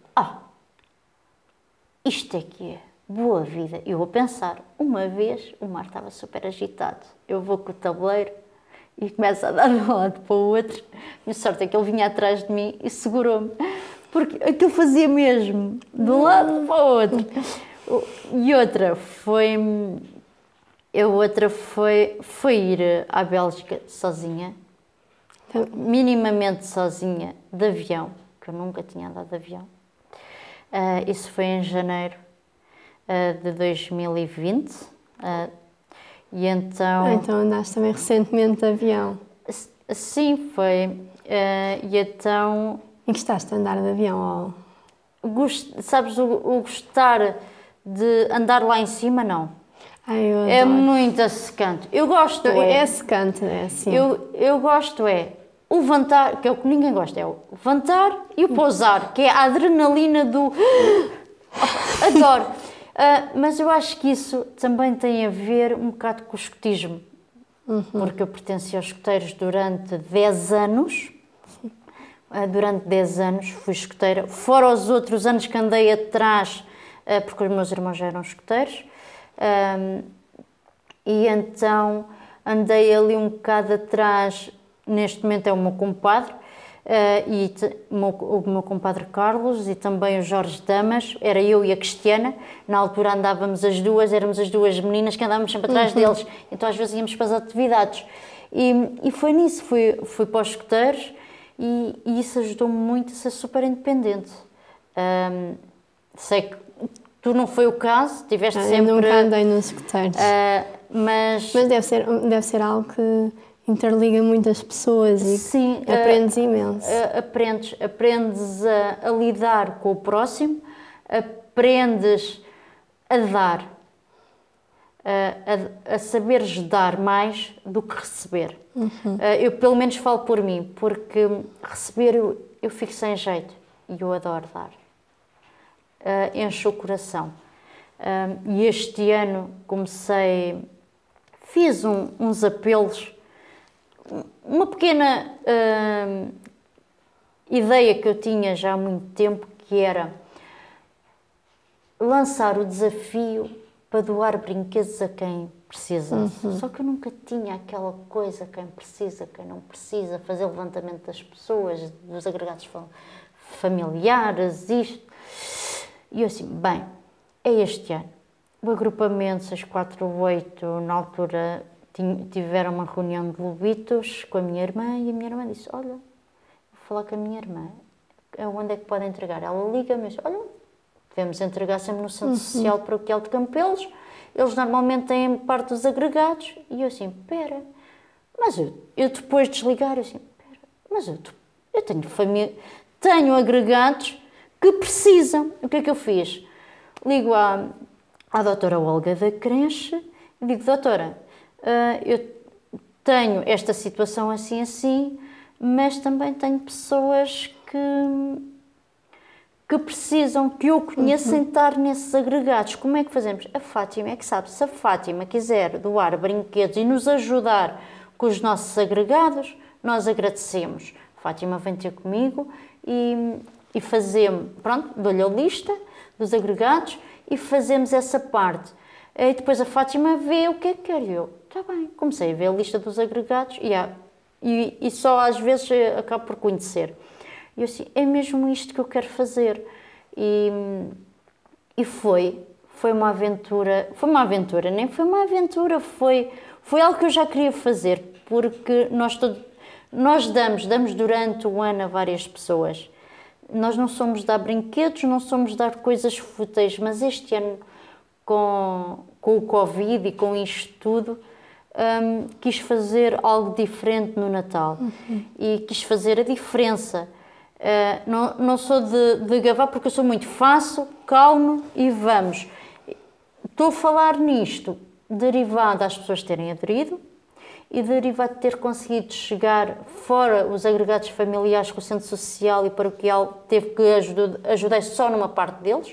isto é que é boa vida. Eu vou pensar, uma vez o mar estava super agitado. Eu vou com o tabuleiro e começo a dar de um lado para o outro. A minha sorte é que ele vinha atrás de mim e segurou-me. Porque aquilo fazia mesmo, de um lado para o outro. E outra foi ir à Bélgica sozinha. minimamente sozinha de avião, que eu nunca tinha andado de avião. Isso foi em janeiro de 2020. E então... Então andaste também recentemente de avião. Sim, foi. E então... E gostaste de andar de avião? Sabes, o gostar de andar lá em cima, não. Eu é adoro. muito secante. Eu gosto É secante, é assim. Eu gosto o levantar, que é o que ninguém gosta, é o levantar e o pousar, que é a adrenalina do... Adoro. Mas eu acho que isso também tem a ver um bocado com o escotismo. Porque eu pertenci aos escoteiros durante 10 anos. Durante 10 anos fui escoteira, fora os outros anos que andei atrás, porque os meus irmãos já eram escoteiros. E então andei ali um bocado atrás. Neste momento é o meu compadre, o meu compadre Carlos e também o Jorge Damas. Era eu e a Cristiana. Na altura andávamos as duas, éramos as duas meninas que andávamos sempre atrás deles. Então às vezes íamos para as atividades. E foi nisso, fui para os escoteiros e isso ajudou-me muito a ser super independente. Sei que tu não foi o caso, tiveste sempre... Eu nunca andei nos escoteiros. Mas deve ser algo que interliga muitas pessoas e sim, aprendes imenso. Aprendes a lidar com o próximo, aprendes a dar, a saberes dar mais do que receber. Eu pelo menos falo por mim, porque receber eu fico sem jeito e eu adoro dar. Encho o coração. E este ano fiz uns apelos, uma pequena ideia que eu tinha já há muito tempo, que era lançar o desafio para doar brinquedos a quem precisasse. Só que eu nunca tinha aquela coisa, quem precisa, quem não precisa, fazer o levantamento das pessoas, dos agregados familiares, isto. E eu assim, bem, é este ano. O agrupamento 648, na altura, tiveram uma reunião de lobitos com a minha irmã e a minha irmã disse, olha, vou falar com a minha irmã, onde é que podem entregar? Ela liga-me e diz, olha, devemos entregar sempre no Centro Social Paroquial de Campelos, eles normalmente têm parte dos agregados. E eu assim, pera, mas eu depois de desligar, eu assim, pera, mas eu tenho família, tenho agregados que precisam. O que é que eu fiz? Ligo à doutora Olga da Crenche e digo, doutora, eu tenho esta situação assim, assim, mas também tenho pessoas que precisam, que eu conheço, sem estar nesses agregados. Como é que fazemos? A Fátima é que sabe. Se a Fátima quiser doar brinquedos e nos ajudar com os nossos agregados, nós agradecemos. A Fátima vem ter comigo e fazemos, pronto, dou-lhe a lista dos agregados e fazemos essa parte. E depois a Fátima vê o que é que quer. E eu, está bem, comecei a ver a lista dos agregados e só às vezes acabo por conhecer. E eu assim, é mesmo isto que eu quero fazer. E foi uma aventura, nem foi uma aventura, foi algo que eu já queria fazer, porque nós damos durante o ano a várias pessoas. Nós não somos dar brinquedos, não somos dar coisas fúteis, mas este ano, com o Covid e com isto tudo, quis fazer algo diferente no Natal. E quis fazer a diferença. Não sou de gavar, porque eu sou muito faço, calmo e vamos. Estou a falar nisto derivado das pessoas terem aderido e derivado de ter conseguido chegar fora os agregados familiares que o Centro Social e Paroquial teve que ajudar só numa parte deles.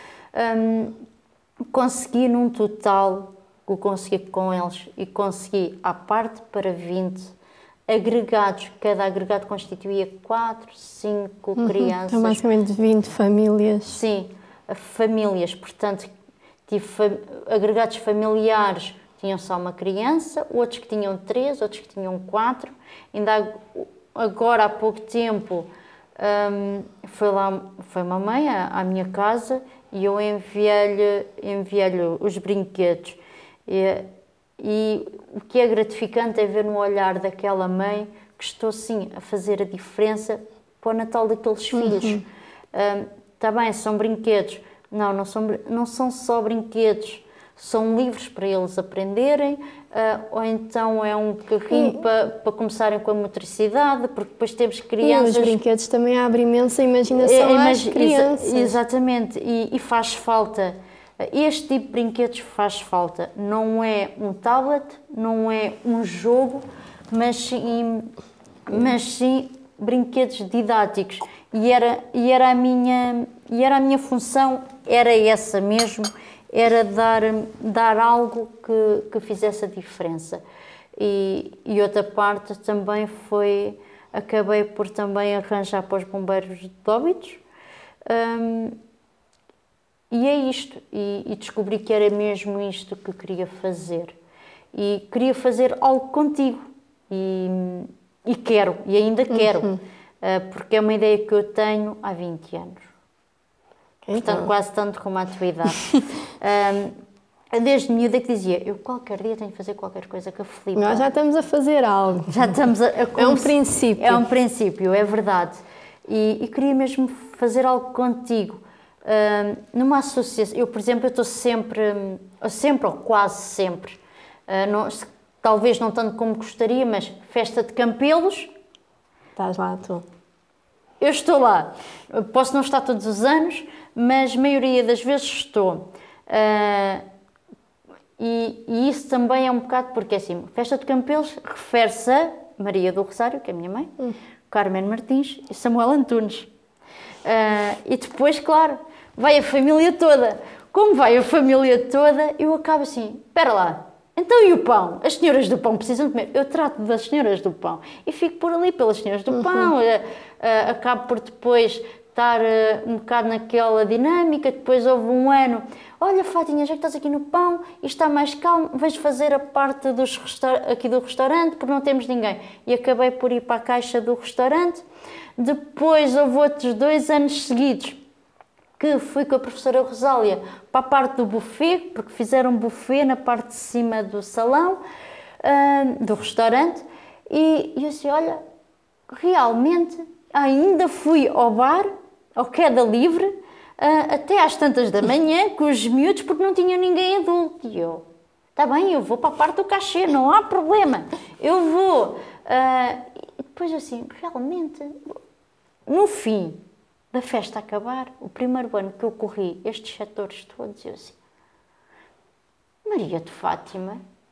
Consegui num total, que eu consegui com eles, e consegui à parte para 20 agregados. Cada agregado constituía 4, 5 crianças. Então, basicamente 20 famílias. Sim, famílias. Portanto, tive agregados familiares, tinham só uma criança, outros que tinham 3, outros que tinham 4. Ainda agora, há pouco tempo, foi uma mãe à minha casa e eu enviei-lhe os brinquedos. E o que é gratificante é ver no olhar daquela mãe que estou sim a fazer a diferença para o Natal daqueles filhos. Está bem, são brinquedos. Não são só brinquedos, são livros para eles aprenderem, ou então é um carrinho para começarem com a motricidade, porque depois temos crianças... E os brinquedos também abrem imensa imaginação às crianças. Exatamente, e faz falta. Este tipo de brinquedos faz falta. Não é um tablet, não é um jogo, mas sim brinquedos didáticos. E era a minha função, era essa mesmo, era dar algo que fizesse a diferença. E outra parte também foi, acabei por também arranjar para os bombeiros de Óbidos, e é isto, e descobri que era mesmo isto que queria fazer. E queria fazer algo contigo, e quero, e ainda quero, porque é uma ideia que eu tenho há 20 anos. Portanto, quase tanto como a tua idade. Desde miúda que dizia, eu qualquer dia tenho que fazer qualquer coisa com a Filipa. Nós já estamos a fazer algo. Já estamos a É um princípio. É um princípio, é verdade. E queria mesmo fazer algo contigo. Numa associação, eu, por exemplo, eu estou sempre ou quase sempre, talvez não tanto como gostaria, mas festa de Campelos. Estás lá, tu. Eu estou lá. Posso não estar todos os anos, mas a maioria das vezes estou. E isso também é um bocado, porque assim, festa de Campelos refere-se a Maria do Rosário, que é a minha mãe, Carmen Martins e Samuel Antunes. E depois, claro, vai a família toda. Como vai a família toda, eu acabo assim, espera lá, então e o pão? As senhoras do pão precisam de comer. Eu trato das senhoras do pão e fico por ali pelas senhoras do pão. Acabo por depois estar um bocado naquela dinâmica. Depois houve um ano, olha Fatinha, já que estás aqui no pão e está mais calmo, vais fazer a parte aqui do restaurante, porque não temos ninguém. E acabei por ir para a caixa do restaurante. Depois houve outros 2 anos seguidos que fui com a professora Rosália para a parte do buffet, porque fizeram um buffet na parte de cima do salão, do restaurante, e eu disse, olha, realmente ainda fui ao bar, ao queda livre, até às tantas da manhã, com os miúdos, porque não tinha ninguém adulto. E eu, está bem, eu vou para a parte do cachê, não há problema, eu vou. E depois assim, realmente, no fim da festa acabar, o primeiro ano que eu corri estes setores todos, eu assim, Maria de Fátima,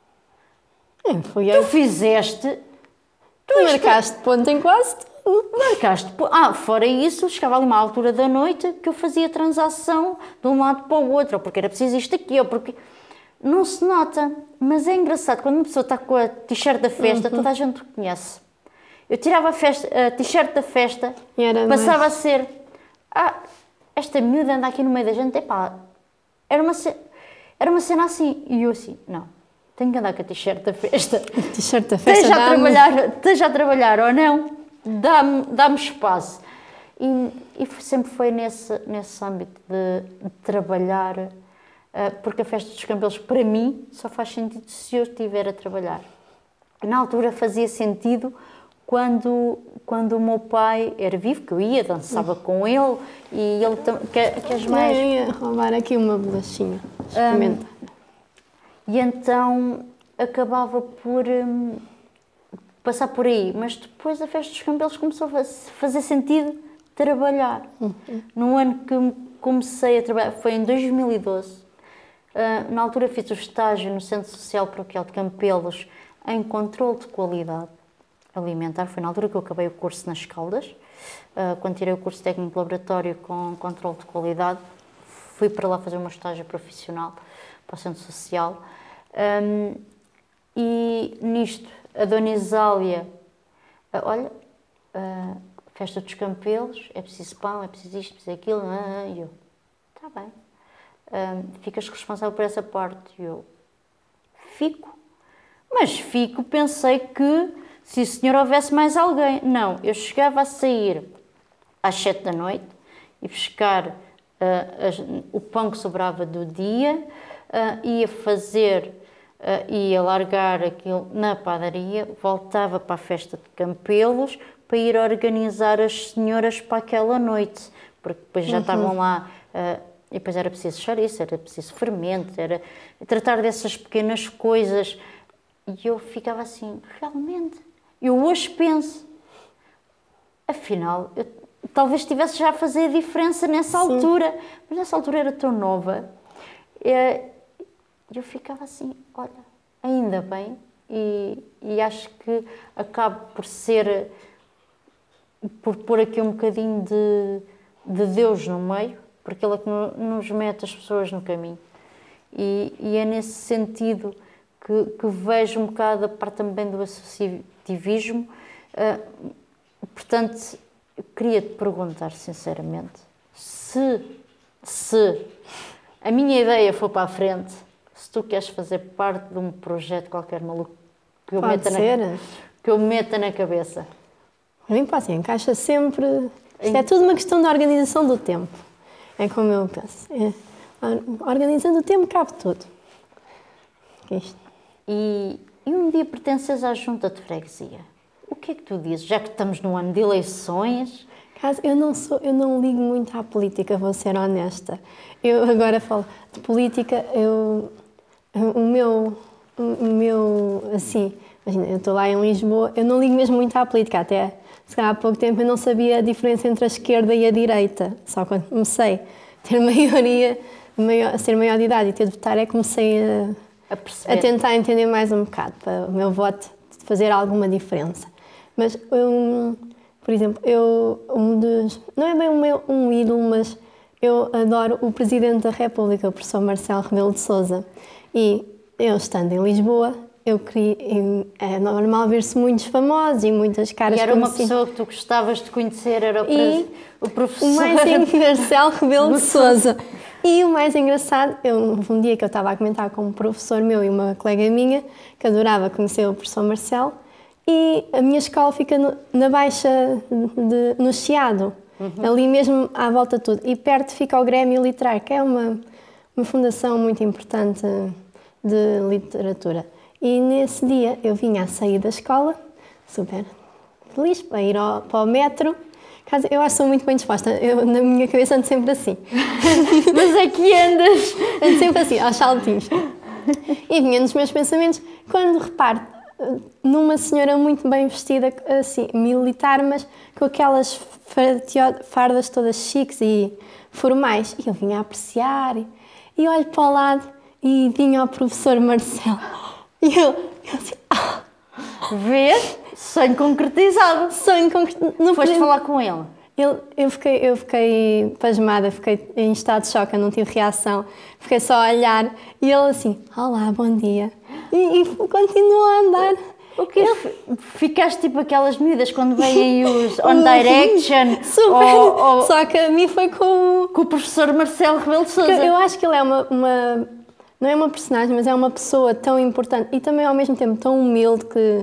tu fizeste... Tu marcaste ponto em quase tudo. Marcaste... fora isso, chegava ali uma altura da noite que eu fazia transação de um lado para o outro, ou porque era preciso isto aqui, ou porque... Não se nota, mas é engraçado, quando uma pessoa está com a t-shirt da festa, toda a gente o conhece. Eu tirava a t-shirt da festa, passava a ser... esta miúda anda aqui no meio da gente, era uma cena assim, e eu assim, não, tenho que andar com a t-shirt da festa. T-shirt da festa esteja a trabalhar ou não, dá-me espaço. E sempre foi nesse âmbito de trabalhar, porque a festa dos Campelos, para mim, só faz sentido se eu estiver a trabalhar. Na altura fazia sentido quando o meu pai era vivo, que eu ia, dançava com ele, e ele queres mais... Eu ia roubar aqui uma bolachinha, experimenta. E então acabava por passar por aí, mas depois a festa dos Campelos começou a fazer sentido trabalhar. No ano que comecei a trabalhar, foi em 2012, na altura fiz o estágio no Centro Social Paroquial de Campelos em controle de qualidade alimentar. Foi na altura que eu acabei o curso nas Caldas, quando tirei o curso técnico de laboratório com controle de qualidade, fui para lá fazer uma estágio profissional para o Centro Social, e nisto a Dona Isália, olha, festa dos Campelos, é preciso pão, é preciso isto, é preciso aquilo, e eu, está bem, ficas responsável por essa parte. E eu, pensei que se o senhor houvesse mais alguém. Não, eu chegava a sair às 7 da noite e buscar o pão que sobrava do dia, ia fazer ia largar aquilo na padaria, voltava para a festa de Campelos para ir organizar as senhoras para aquela noite, porque depois já estavam lá, e depois era preciso chouriço, era preciso fermento, era tratar dessas pequenas coisas. E eu ficava assim, realmente, eu hoje penso, afinal, eu talvez estivesse já a fazer a diferença nessa altura, mas nessa altura era tão nova. Eu ficava assim, olha, ainda bem, e acho que acabo por pôr aqui um bocadinho de Deus no meio, porque Ele é que nos mete as pessoas no caminho. E é nesse sentido que vejo um bocado a parte também do associativismo. Portanto, eu queria te perguntar sinceramente, se a minha ideia for para a frente, se tu queres fazer parte de um projeto qualquer maluco que eu meta na cabeça. Para mim, assim, encaixa sempre. Isto é tudo uma questão da organização do tempo. É como eu penso. Organizando o tempo cabe tudo. E um dia pertences à junta de freguesia. O que é que tu dizes? Já que estamos num ano de eleições... Eu não ligo muito à política, vou ser honesta. Eu agora falo de política, o meu, assim, imagina, eu estou lá em Lisboa, eu não ligo mesmo muito à política, até se calhar há pouco tempo eu não sabia a diferença entre a esquerda e a direita, só quando comecei a ter a ser maior de idade e ter de votar é que comecei a tentar entender mais um bocado, para o meu voto fazer alguma diferença. Mas, por exemplo, não é bem um ídolo, mas eu adoro o Presidente da República, o professor Marcelo Rebelo de Sousa. E eu, estando em Lisboa, é normal ver-se muitos famosos e muitas caras. E era uma pessoa que tu gostavas de conhecer, era o professor... O mais Marcelo Rebelo de Sousa. E o mais engraçado, um dia que eu estava a comentar com um professor meu e uma colega minha, que adorava conhecer o professor Marcelo, e a minha escola fica na Baixa, no Chiado, ali mesmo à volta de tudo. E perto fica o Grêmio Literário, que é uma fundação muito importante de literatura. E nesse dia eu vinha a sair da escola, super feliz, para ir para o metro. Eu acho que sou muito bem disposta, na minha cabeça ando sempre assim. Mas aqui andas! Ando sempre assim, aos saltinhos. E vinha nos meus pensamentos, quando reparo numa senhora muito bem vestida, assim, militar, mas com aquelas fardas todas chiques e formais. E eu vinha a apreciar, e olho para o lado e vinha ao professor Marcelo. E eu assim, Vês? Sonho concretizado. Foste falar com ele? Eu fiquei pasmada, fiquei em estado de choque, eu não tive reação. Fiquei só a olhar e ele assim, olá, bom dia. E continuou a andar. O quê? Ficaste tipo aquelas miúdas quando vêm os One Direction? Super! Só que a mim foi com o professor Marcelo Rebelo de Sousa. Eu acho que ele é não é uma personagem, mas é uma pessoa tão importante e também ao mesmo tempo tão humilde que...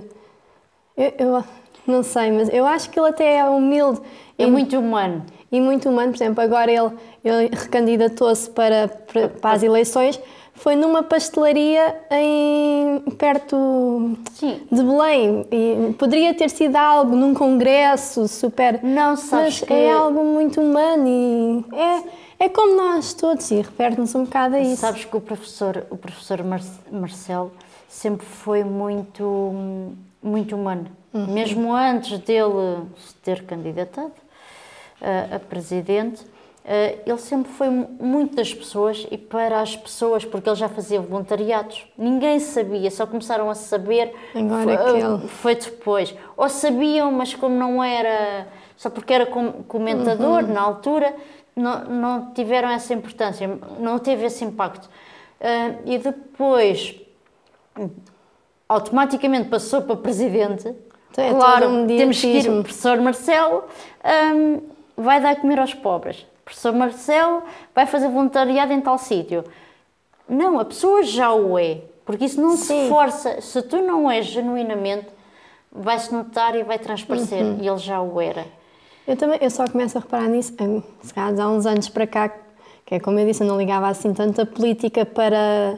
Eu não sei, mas eu acho que ele até é humilde. É muito humano. E muito humano, por exemplo, agora ele recandidatou-se para as eleições, foi numa pastelaria perto de Belém. E poderia ter sido algo num congresso super... Não, sabes mas que... é algo muito humano e é como nós todos e refere-nos um bocado a isso. Sabes que o professor Marcelo sempre foi muito humano. Mesmo antes dele se ter candidatado a presidente, ele sempre foi muito das pessoas e para as pessoas, porque ele já fazia voluntariados. Ninguém sabia, só começaram a saber. Agora foi depois. Ou sabiam, mas como não era, só porque era comentador na altura, não tiveram essa importância, não teve esse impacto. E depois, automaticamente passou para presidente. Então, claro, temos que ir. O professor Marcelo vai dar a comer aos pobres. O professor Marcelo vai fazer voluntariado em tal sítio. Não, a pessoa já o é. Porque isso não se força. Se tu não és genuinamente, vai-se notar e vai transparecer. E ele já o era. Eu só começo a reparar nisso, se calhar há uns anos para cá, que é como eu disse, eu não ligava assim tanto a política para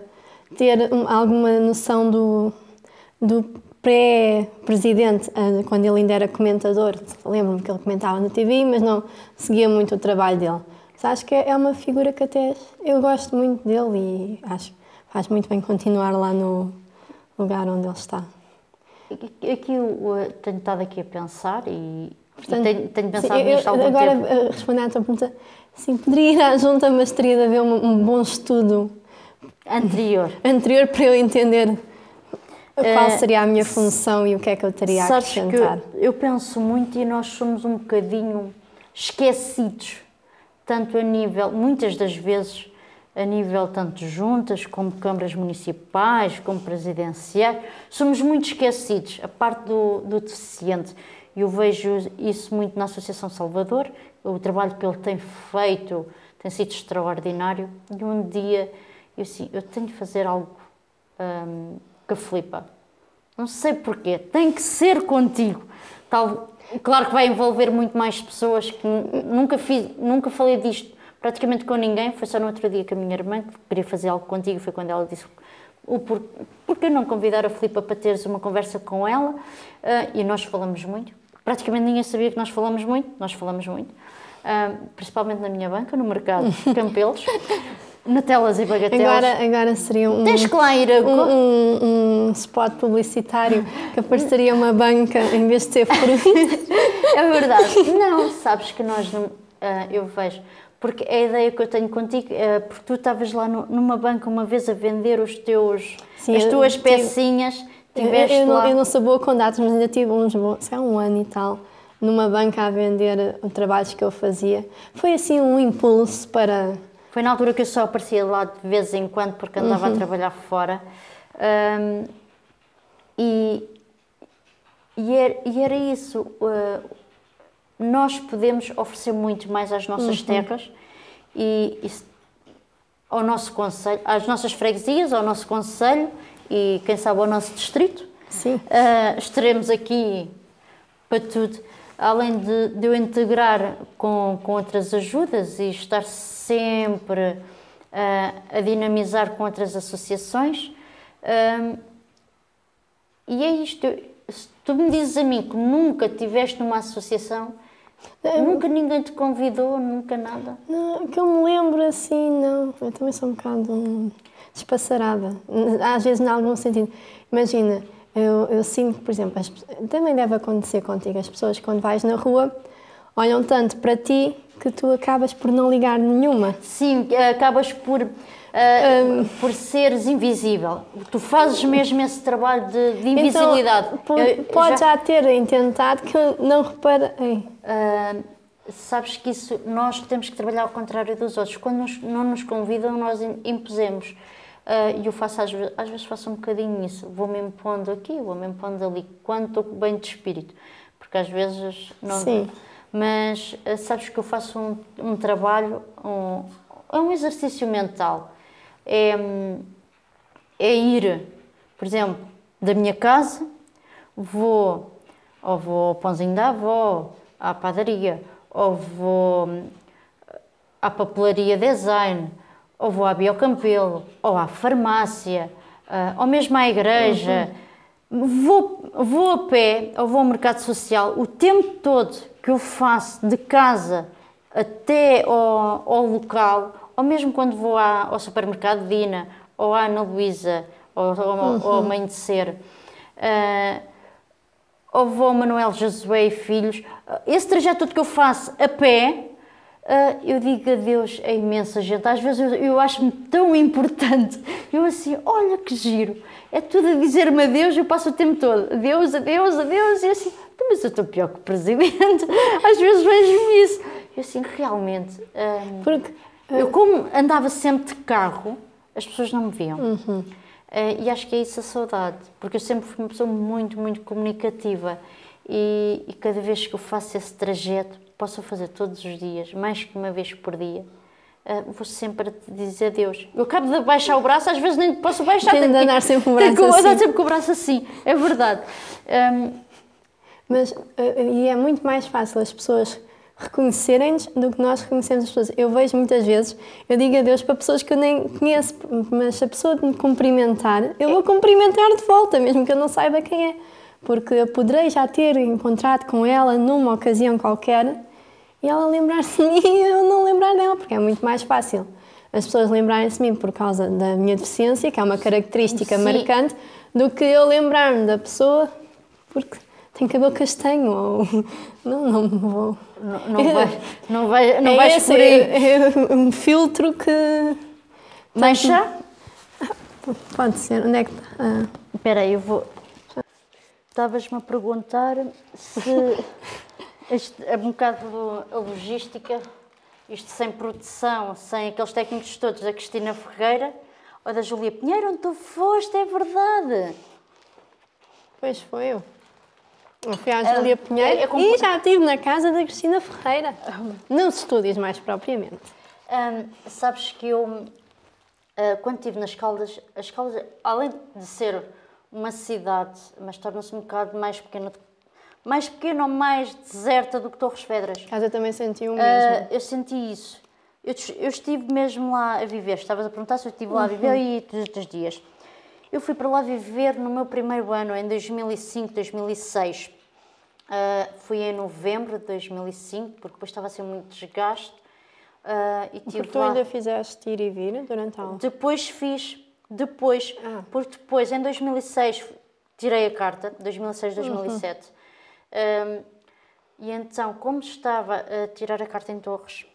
ter alguma noção do pré-presidente, quando ele ainda era comentador. Lembro-me que ele comentava na TV, mas não seguia muito o trabalho dele. Mas acho que é uma figura que até eu gosto muito dele e acho que faz muito bem continuar lá no lugar onde ele está. Aqui eu tenho estado aqui a pensar e Portanto, tenho pensado nisto há algum tempo. Agora, respondendo à tua pergunta, sim, poderia ir à junta, mas teria de haver um bom estudo anterior para eu entender qual seria a minha função e o que é que eu teria a acrescentar. Eu penso muito e nós somos um bocadinho esquecidos, tanto a nível, muitas das vezes, a nível tanto de juntas, como câmaras municipais, como presidenciais, somos muito esquecidos, a parte do deficiente. Eu vejo isso muito na Associação Salvador, o trabalho que ele tem feito tem sido extraordinário, e um dia eu tenho de fazer algo com a Filipa. Não sei porquê, tem que ser contigo. Claro que vai envolver muito mais pessoas, que nunca falei disto praticamente com ninguém, foi só no outro dia com a minha irmã, que queria fazer algo contigo, foi quando ela disse por que não convidar a Filipa para teres uma conversa com ela, e nós falamos muito, praticamente ninguém sabia que nós falamos muito, principalmente na minha banca, no mercado Campelos, Nutelas e Bagatelas. Agora seria Tens que lá ir um spot publicitário que apareceria uma banca em vez de ser frutas. É verdade. Não, sabes que nós não... eu vejo... Porque a ideia que eu tenho contigo é porque tu estavas lá numa banca uma vez a vender as tuas pecinhas. Eu não sou boa com datas, mas ainda tive um ano e tal, numa banca a vender trabalhos que eu fazia. Foi assim um impulso para... Foi na altura que eu só aparecia lá de vez em quando, porque andava a trabalhar fora. E era isso. Nós podemos oferecer muito mais às nossas terras e ao nosso concelho, às nossas freguesias, ao nosso concelho e, quem sabe, ao nosso distrito. Sim. Estaremos aqui para tudo. Além de eu integrar com outras ajudas e estar sempre a dinamizar com outras associações. E é isto. Se tu me dizes a mim que nunca estiveste numa associação, nunca ninguém te convidou, nunca nada? Não, que eu me lembro assim, não. Eu também sou um bocado despassarada. Às vezes, em algum sentido. Imagina, eu sinto, por exemplo, também deve acontecer contigo, as pessoas quando vais na rua olham tanto para ti que tu acabas por não ligar nenhuma. Sim, acabas por seres invisível. Tu fazes mesmo esse trabalho de invisibilidade. Então, pode já ter intentado que eu não reparei. Sabes que isso, nós temos que trabalhar ao contrário dos outros. Quando não nos convidam, nós impusemos. E eu faço, às vezes faço um bocadinho isso. Vou-me impondo aqui, vou-me impondo ali, quando estou bem de espírito. Porque às vezes não... Sim. Mas sabes que eu faço um trabalho, é um exercício mental. É ir, por exemplo, da minha casa, vou ao pãozinho da avó, à padaria, ou vou à papelaria design, ou vou à Biocampelo, ou à farmácia, ou mesmo à igreja. Vou a pé, ou vou ao mercado social, o tempo todo que eu faço de casa até ao local, ou mesmo quando vou ao supermercado Dina, ou à Ana Luísa, ou ao Mãe de Ser, ou vou ao Manuel Josué e Filhos, esse trajeto todo que eu faço a pé, eu digo adeus a imensa gente. Às vezes eu acho-me tão importante. Eu assim, olha que giro. É tudo a dizer-me adeus, eu passo o tempo todo. Adeus, adeus, adeus. E assim, mas eu estou pior que o presidente. Às vezes vejo-me isso. Eu assim, realmente... Porque eu como andava sempre de carro, as pessoas não me viam. E acho que é isso a saudade. Porque eu sempre fui uma pessoa muito, muito comunicativa. E cada vez que eu faço esse trajeto, posso fazer todos os dias, mais que uma vez por dia, vou sempre te dizer adeus. Eu acabo de baixar o braço, às vezes nem posso baixar. Tenho de andar sempre com o braço assim. Andar sempre com o braço assim, é verdade. Mas e é muito mais fácil as pessoas reconhecerem-nos do que nós reconhecemos as pessoas. Eu vejo muitas vezes, eu digo adeus para pessoas que eu nem conheço, mas se a pessoa me cumprimentar, eu vou cumprimentar de volta, mesmo que eu não saiba quem é. Porque eu poderei já ter encontrado com ela numa ocasião qualquer e ela lembrar-se de mim e eu não lembrar dela, porque é muito mais fácil as pessoas lembrarem-se de mim por causa da minha deficiência, que é uma característica marcante, do que eu lembrar-me da pessoa porque tem cabelo castanho ou... Não vou... Não vais por aí. É um filtro que... Mancha? Pode ser. Onde é que está? Espera aí, eu vou... Estavas-me a perguntar se... Isto é um bocado a logística, isto sem produção, sem aqueles técnicos todos da Cristina Ferreira ou da Júlia Pinheiro, onde tu foste, é verdade. Pois foi eu. Eu fui à Júlia Pinheiro e já estive na casa da Cristina Ferreira. Nos estúdios, mais propriamente. Sabes que eu, quando estive nas Caldas, as Caldas, além de ser uma cidade, mas torna-se um bocado mais pequena ou mais deserta do que Torres Vedras. Casa também senti o mesmo. Eu senti isso. Eu estive mesmo lá a viver. Estavas a perguntar se eu estive lá a viver e todos os dias. Eu fui para lá viver no meu primeiro ano, em 2005, 2006. Fui em novembro de 2005, porque depois estava a ser muito desgaste. Porque tu ainda fizeste ir e vir durante a aula? Depois fiz. Porque depois, em 2006, tirei a carta, 2006, 2007. E então, como estava a tirar a carta em Torres,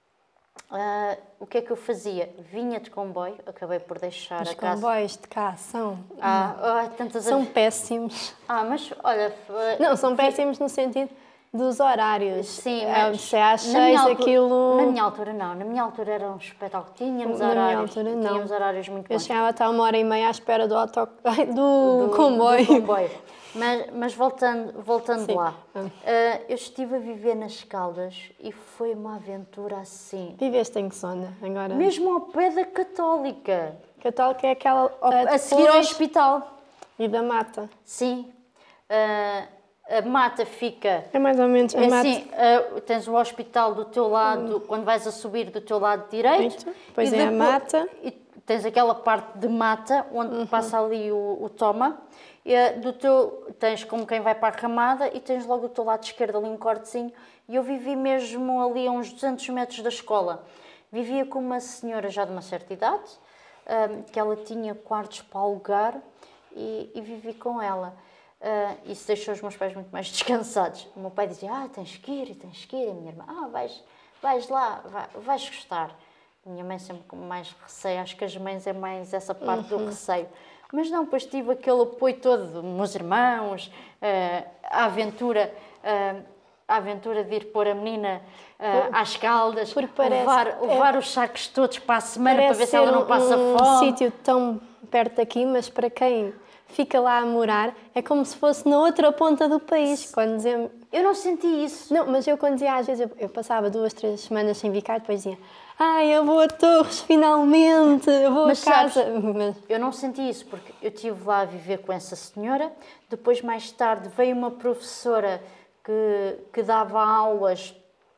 o que é que eu fazia? Vinha de comboio, acabei por deixar a casa. Os comboios de cá são... São péssimos. Mas olha... Não, são péssimos no sentido dos horários. Sim, mas se às 6 aquilo... Na minha altura não, na minha altura era um espetáculo. Tínhamos horários muito bons. Eu chegava até 1h30 à espera do comboio. Do comboio. Mas voltando lá, eu estive a viver nas Caldas e foi uma aventura assim. Viveste em que zona agora? Mesmo ao pé da Católica. Católica é aquela... A seguir ao hospital. E da Mata. Sim. A Mata fica... É mais ou menos a Mata. Assim, tens o hospital do teu lado, quando vais a subir do teu lado direito. Depois é a Mata. E tens aquela parte de Mata, onde passa ali o Toma. Tens como quem vai para a Ramada e tens logo do teu lado esquerdo ali um cortezinho. E eu vivi mesmo ali a uns 200 metros da escola. Vivia com uma senhora já de uma certa idade, que ela tinha quartos para alugar e vivi com ela. Isso deixou os meus pais muito mais descansados. O meu pai dizia, tens que ir. E a minha irmã, vais lá, vais gostar. A minha mãe sempre com mais receio. Acho que as mães é mais essa parte do receio. Mas não, depois tive aquele apoio todo dos meus irmãos, a aventura de ir pôr a menina às Caldas, levar os sacos todos para a semana para ver se ela não passa fome. Um sítio tão perto daqui, mas para quem fica lá a morar, é como se fosse na outra ponta do país. Quando dizemos... Eu não senti isso. Não, mas eu quando dizia, às vezes, eu passava 2, 3 semanas sem vir cá, depois dizia, eu vou a Torres, finalmente, eu vou a casa. Mas eu não senti isso, porque eu estive lá a viver com essa senhora, depois mais tarde veio uma professora que dava aulas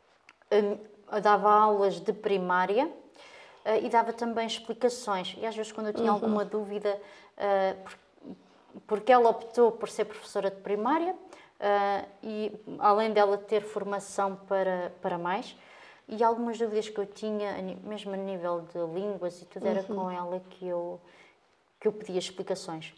de primária e dava também explicações. E às vezes quando eu tinha alguma dúvida, porque ela optou por ser professora de primária e além dela ter formação para mais, e algumas dúvidas que eu tinha, mesmo a nível de línguas e tudo, era com ela que eu pedia explicações.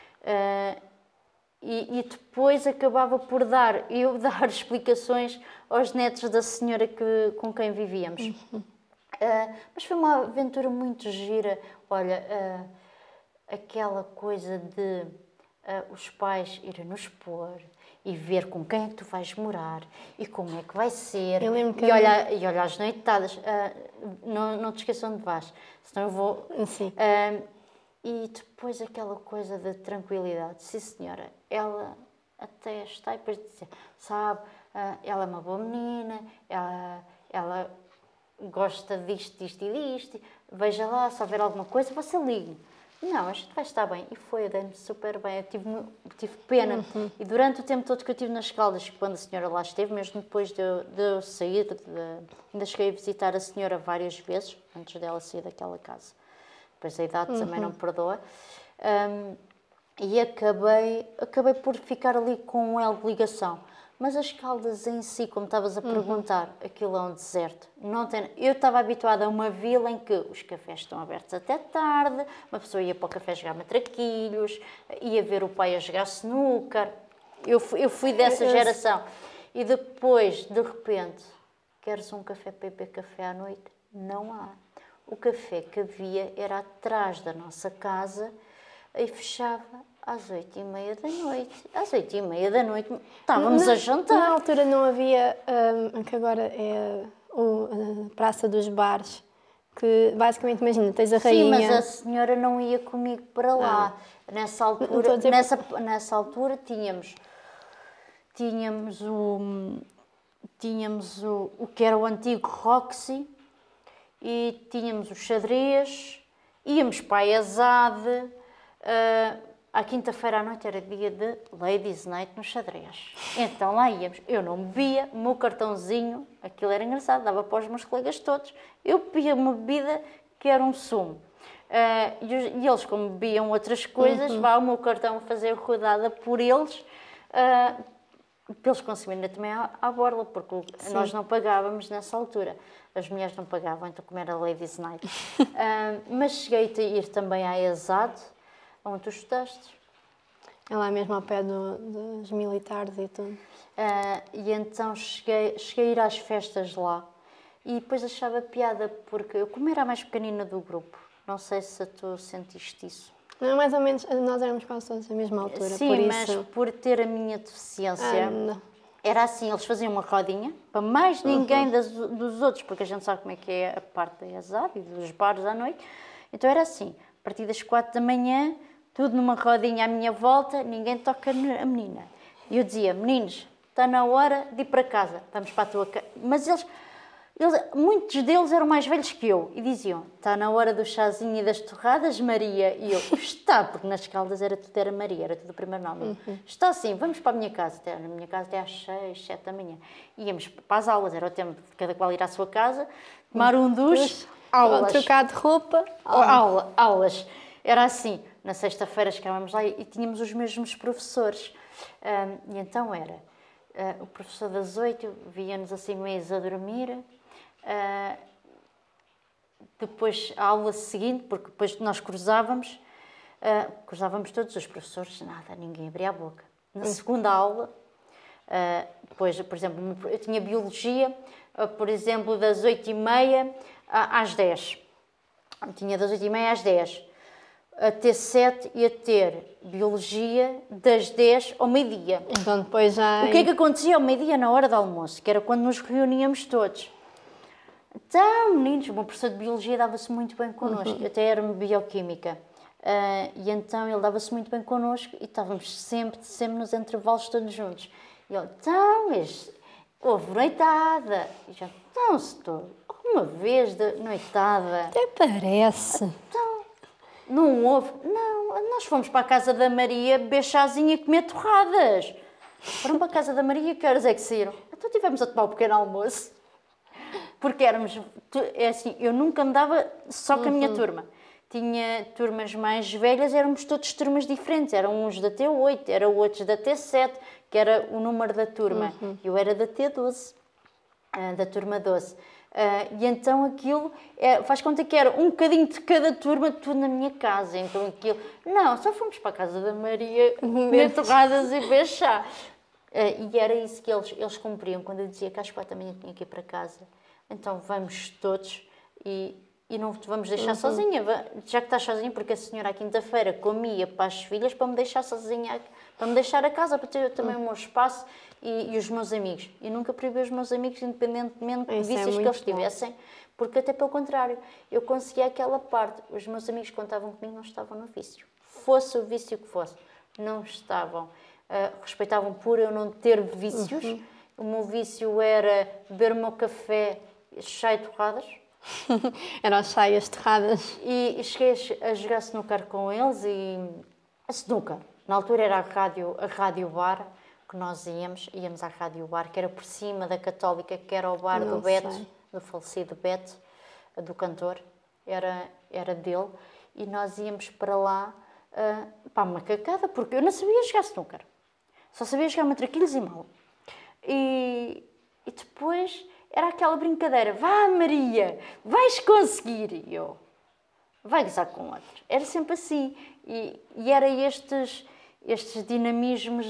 E depois acabava por dar explicações aos netos da senhora com quem vivíamos. Mas foi uma aventura muito gira. Olha, aquela coisa de os pais irem nos pôr e ver com quem é que tu vais morar e como é que vai ser. Eu lembro que e olha as noitadas. Não te esqueçam de vais, senão eu vou... Sim. E depois aquela coisa de tranquilidade. Sim, senhora, ela até está e depois dizer, sabe, ela é uma boa menina, ela gosta disto e disto. Veja lá, se houver alguma coisa, você ligue. não, a gente vai estar bem. E foi, eu dei-me super bem, eu tive pena. E durante o tempo todo que eu estive nas Caldas, quando a senhora lá esteve, mesmo depois de eu sair, ainda cheguei a visitar a senhora várias vezes, antes dela sair daquela casa. Depois a idade também não perdoa. E acabei por ficar ali com um elo de ligação. Mas as Caldas em si, como estavas a perguntar, aquilo é um deserto. Não tem... Eu estava habituada a uma vila em que os cafés estão abertos até tarde, uma pessoa ia para o café jogar matraquilhos, ia ver o pai a jogar snooker. Eu fui dessa geração. E depois, de repente, queres um café para ir beber café à noite? Não há. O café que havia era atrás da nossa casa e fechava às 8h30 da noite. Às 8h30 da noite estávamos a jantar. Na altura não havia, que agora é a Praça dos Bares, que basicamente, imagina, tens a rainha... Sim, mas a senhora não ia comigo para lá. Nessa altura tínhamos o que era o antigo Roxy e tínhamos o xadrez, íamos para a ESAD. À quinta-feira à noite era dia de Ladies Night no xadrez. Então lá íamos. Eu não bebia, o meu cartãozinho, aquilo era engraçado, dava para os meus colegas todos. Eu bebia uma bebida que era um sumo. E eles, como bebiam outras coisas, o meu cartão a fazer rodada por eles, para eles consumirem também à borla, porque nós não pagávamos nessa altura. As mulheres não pagavam, então como era Ladies Night. Mas cheguei a ir também à ESAD, onde tu estudaste. É lá mesmo ao pé dos militares e tudo. E então cheguei a ir às festas lá. E depois achava piada, porque eu, como era a mais pequenina do grupo, não sei se tu sentiste isso. Não, mais ou menos, nós éramos quase todos da mesma altura. Sim, por mas isso... por ter a minha deficiência, era assim, eles faziam uma rodinha, para mais ninguém dos outros, porque a gente sabe como é que é a parte da ESAD e dos bares à noite. Então era assim, a partir das 4 da manhã, tudo numa rodinha à minha volta, ninguém toca a menina. E eu dizia, meninos, está na hora de ir para casa, vamos para a tua casa. Mas muitos deles eram mais velhos que eu e diziam, está na hora do chazinho e das torradas, Maria. E eu, está, porque nas Caldas tudo era Maria, era tudo o primeiro nome. Está sim, vamos para a minha casa. Na minha casa até às 6, 7 da manhã. Íamos para as aulas, era o tempo de cada qual ir à sua casa, tomar um duche, aulas. Trocar de roupa. Aulas. Era assim. Na sexta-feira chegávamos lá e tínhamos os mesmos professores. E então era o professor das 8, via-nos assim meio a dormir. Depois a aula seguinte, porque depois nós cruzávamos todos os professores, nada, ninguém abria a boca. Na segunda aula, depois, por exemplo, eu tinha biologia, por exemplo, das 8h30 às 10. Tinha das 8h30 às 10. A T7 ia ter biologia das 10 ao meio-dia. Então depois já... O que é que acontecia ao meio-dia na hora do almoço? Que era quando nos reuníamos todos. Então, meninos, o meu professor de biologia dava-se muito bem connosco. Até era bioquímica. E então ele dava-se muito bem connosco e estávamos sempre nos intervalos todos juntos. E ele, então, mas houve noitada. E já, então, setor, uma vez de noitada. Até parece. Então, não houve? Não, nós fomos para a casa da Maria beber chazinho e comer torradas. Foram para a casa da Maria, que horas é que saíram? Então tivemos a tomar um pequeno almoço. Porque éramos, é assim, eu nunca andava só com a minha turma. Tinha turmas mais velhas, éramos todos turmas diferentes. Eram uns da T8, eram outros da T7, que era o número da turma. Eu era da T12, da turma 12. E então aquilo, faz conta que era um bocadinho de cada turma, tudo na minha casa. Então aquilo, não, só fomos para a casa da Maria comer torradas e beber chá. E era isso que eles cumpriam quando eu dizia que às 4 da manhã tinha que ir para casa. Então vamos todos e não te vamos deixar sozinha, já que estás sozinha, porque a senhora à quinta-feira comia para as filhas para me deixar sozinha, para me deixar a casa, para ter também o meu espaço e os meus amigos. E nunca proibi os meus amigos, independentemente de vícios que eles tivessem, porque até pelo contrário, eu conseguia aquela parte. Os meus amigos que contavam comigo não estavam no vício. Fosse o vício que fosse, não estavam. Respeitavam por eu não ter vícios. O meu vício era beber o meu café cheio de torradas. Eram as saias terradas. E cheguei a jogar snooker com eles e... Snooker. Na altura era a rádio bar que nós íamos à rádio bar, que era por cima da Católica, que era o bar Não do Beto, sei. do falecido Beto, do cantor, era dele, e nós íamos para lá, para a macacada, porque eu não sabia jogar snooker, só sabia jogar matraquilhos e mal. E depois era aquela brincadeira, vá Maria, vais conseguir, e eu, vai gozar com outro. Era sempre assim, e era estes dinamismos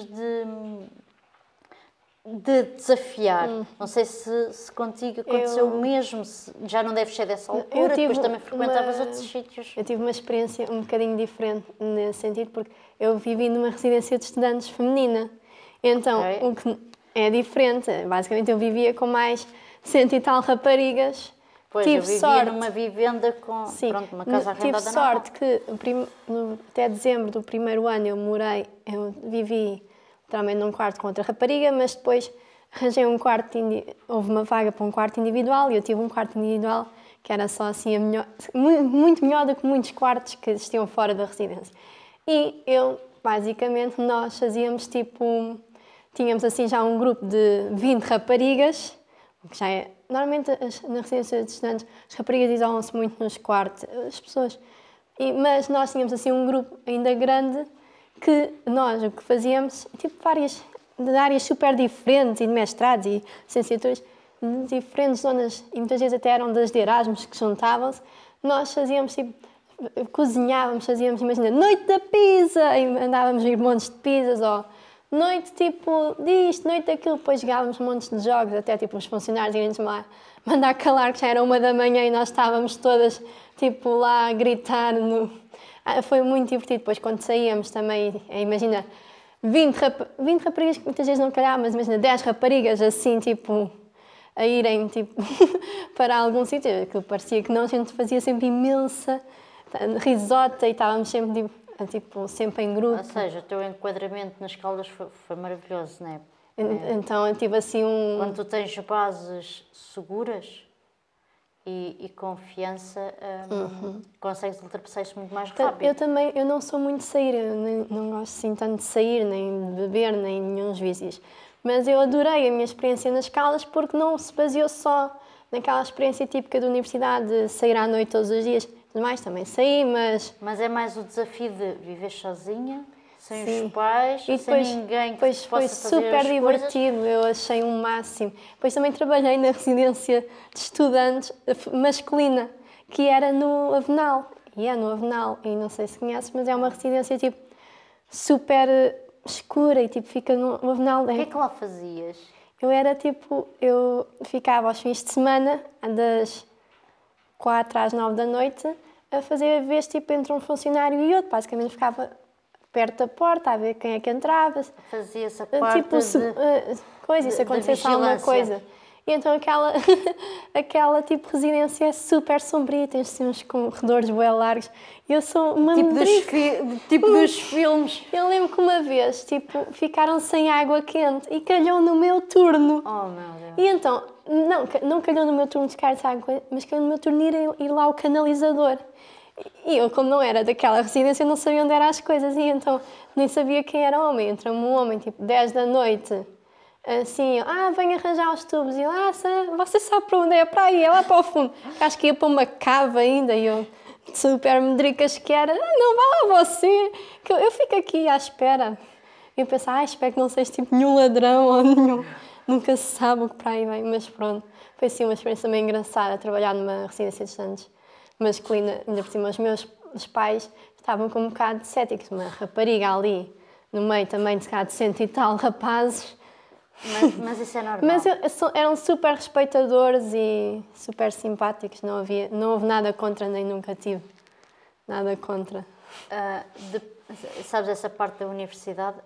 de desafiar. Não sei se contigo aconteceu o mesmo, já não deves ser dessa altura, depois também frequentavas outros sítios. Eu tive uma experiência um bocadinho diferente nesse sentido, porque eu vivi numa residência de estudantes feminina. Então, o que é diferente, basicamente eu vivia com mais 100 e tal raparigas. Pois, tive eu vivia sorte. numa vivenda com uma casa arrendada. Tive sorte que até dezembro do primeiro ano eu vivi literalmente num quarto com outra rapariga, mas depois arranjei um quarto, houve uma vaga para um quarto individual e eu tive um quarto individual que era só assim muito melhor do que muitos quartos que existiam fora da residência. E basicamente, nós fazíamos tínhamos assim já um grupo de 20 raparigas, que já é, normalmente na residência de estudantes as raparigas isolam-se muito nos quartos, as pessoas, mas nós tínhamos assim um grupo ainda grande que nós o que fazíamos, de áreas super diferentes e de mestrados e licenciaturas, de diferentes zonas, e muitas vezes até eram das de Erasmus que juntavam-se, nós fazíamos cozinhávamos, fazíamos, imagina, noite da pizza, e andávamos a ir montes de pizzas, ou noite disto, noite daquilo, depois jogávamos montes de jogos, até os funcionários iam-nos lá mandar calar, que já era 1 da manhã e nós estávamos todas lá a gritar. Foi muito divertido. Depois quando saíamos também, imagina, 20 raparigas que muitas vezes não calhavam, mas imagina 10 raparigas assim, a irem para algum sítio, que parecia que não, a gente fazia sempre imensa risota e estávamos sempre sempre em grupo. Ou seja, o teu enquadramento nas Caldas foi maravilhoso, não é? Então eu tive assim Quando tu tens bases seguras e confiança, consegues ultrapassar isso muito mais rápido. Eu não sou muito de sair, não gosto assim tanto de sair, nem de beber, nem nenhum vícios. Mas eu adorei a minha experiência nas Caldas porque não se baseou só naquela experiência típica da universidade de sair à noite todos os dias. Mais também saí, mas... Mas é mais o desafio de viver sozinha, sem Sim. os pais, e depois, sem ninguém que depois te foi possa fazer super as divertido, coisas. eu achei um máximo. Depois também trabalhei na residência de estudantes masculina, que era no Avenal. E é no Avenal, e não sei se conheces, mas é uma residência super escura e fica no Avenal. O que é que lá fazias? Eu ficava aos fins de semana, das 4 às 9 da noite, a fazer a vez entre um funcionário e outro. Basicamente ficava perto da porta a ver quem é que entrava. Fazia essa parte se acontecesse alguma coisa. E então aquela residência é super sombria, tem assim uns corredores bué largos. E eu sou uma tipo dos filmes. Eu lembro que uma vez, ficaram sem água quente e calhou no meu turno. Oh, meu Deus. E então, não calhou no meu turno de descarga de água, mas calhou no meu turno ir lá ao canalizador. E eu, como não era daquela residência, não sabia onde eram as coisas. E então, nem sabia quem era o homem. Entrou-me um homem, 10 da noite, assim, vem arranjar os tubos. E eu, você sabe para onde é? Para aí, é lá para o fundo. Acho que ia para uma cava ainda. E eu, super medricas que era, não, vá lá você, que eu fico aqui à espera. E eu penso, espero que não seja nenhum ladrão ou nenhum. Nunca se sabe o que para aí vem, mas pronto. Foi assim uma experiência também engraçada, trabalhar numa residência de estudantes masculina. Ainda por cima, os meus pais estavam com um bocado de céticos. Uma rapariga ali, no meio também de 100 e tal rapazes. Mas isso é normal. Mas eram super respeitadores e super simpáticos. Não houve nada contra, nem nunca tive nada contra. Sabes essa parte da universidade?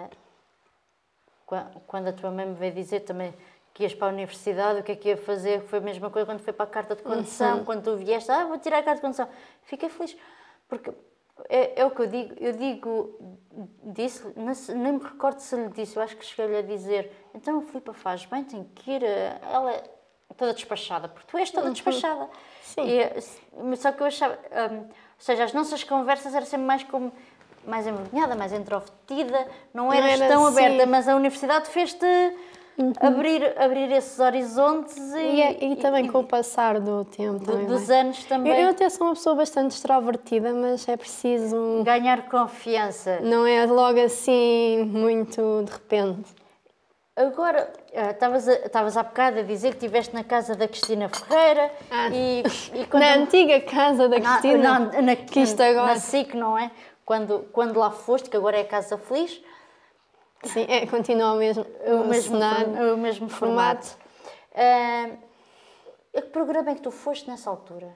Quando a tua mãe me veio dizer também que ias para a universidade, o que é que ia fazer? Foi a mesma coisa quando foi para a carta de condução, quando tu vieste, vou tirar a carta de condução. Fiquei feliz, porque é o que eu digo, disse, nem me recordo se lhe disse, eu acho que cheguei-lhe a dizer, então a Filipa faz bem, tem que ir, ela toda despachada, porque tu és toda despachada. Sim. Só que eu achava, ou seja, as nossas conversas eram sempre mais envergonhada, mais introvertida, não eras era tão assim. aberta, mas a universidade fez-te abrir esses horizontes E também com o passar do tempo. dos anos também. Eu até sou uma pessoa bastante extrovertida, mas é preciso... Ganhar confiança. Não é logo assim, muito de repente. Agora, estavas há bocado a dizer que estiveste na casa da Cristina Ferreira e Na antiga casa da Cristina, que isto agora... na SIC, não é? Quando lá foste, que agora é a Casa Feliz. Sim, continua o mesmo formato. A que programa é que tu foste nessa altura?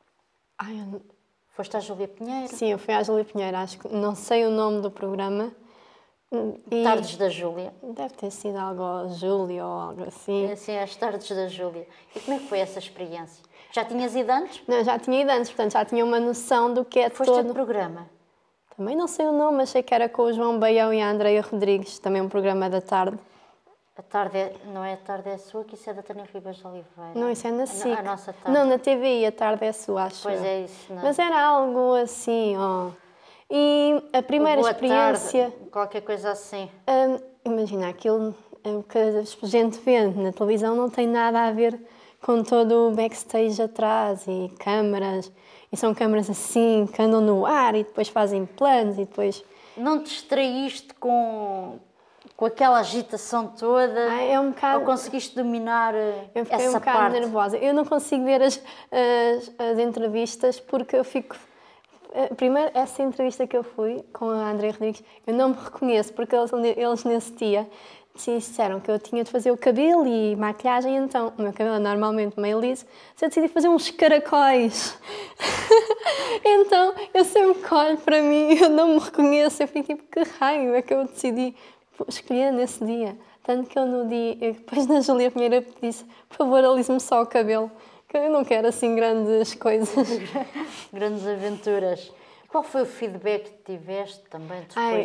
Foste à Júlia Pinheiro? Sim, eu fui à Júlia Pinheiro, acho que não sei o nome do programa. Tardes da Júlia. Deve ter sido algo Júlia ou algo assim. Sim, as Tardes da Júlia. E como é que foi essa experiência? Já tinhas ido antes? Não, já tinha ido antes, portanto já tinha uma noção do que é Foste todo... a programa? Também não sei o nome, achei que era com o João Baião e a Andreia Rodrigues, também um programa da tarde. A tarde não é a tarde é sua, que isso é da Tânia Ribas de Oliveira. Não, isso é na SIC. A nossa tarde. Não, na TVI, a tarde é sua, acho. Pois eu. é isso, não. Mas era algo assim, E a primeira Boa experiência... tarde, qualquer coisa assim. Imagina, aquilo que a gente vê na televisão não tem nada a ver com todo o backstage atrás e câmaras. E são câmaras assim, que andam no ar e depois fazem planos e depois... Não te distraíste com aquela agitação toda? É um bocado... Ou conseguiste dominar Eu fiquei essa um bocado parte? nervosa. Eu não consigo ver as entrevistas porque eu fico... Primeiro, essa entrevista que eu fui com a Andreia Rodrigues, eu não me reconheço porque eles nesse dia disseram que eu tinha de fazer o cabelo e maquilhagem, então o meu cabelo é normalmente meio liso, eu decidi fazer uns caracóis. Então eu sempre que olho para mim, eu não me reconheço, eu fico tipo, que raio é que eu decidi escolher nesse dia? Tanto que eu no dia, depois na Júlia Pinheiro disse, por favor, alise-me só o cabelo, que eu não quero assim grandes coisas. Grandes aventuras. Qual foi o feedback que tiveste também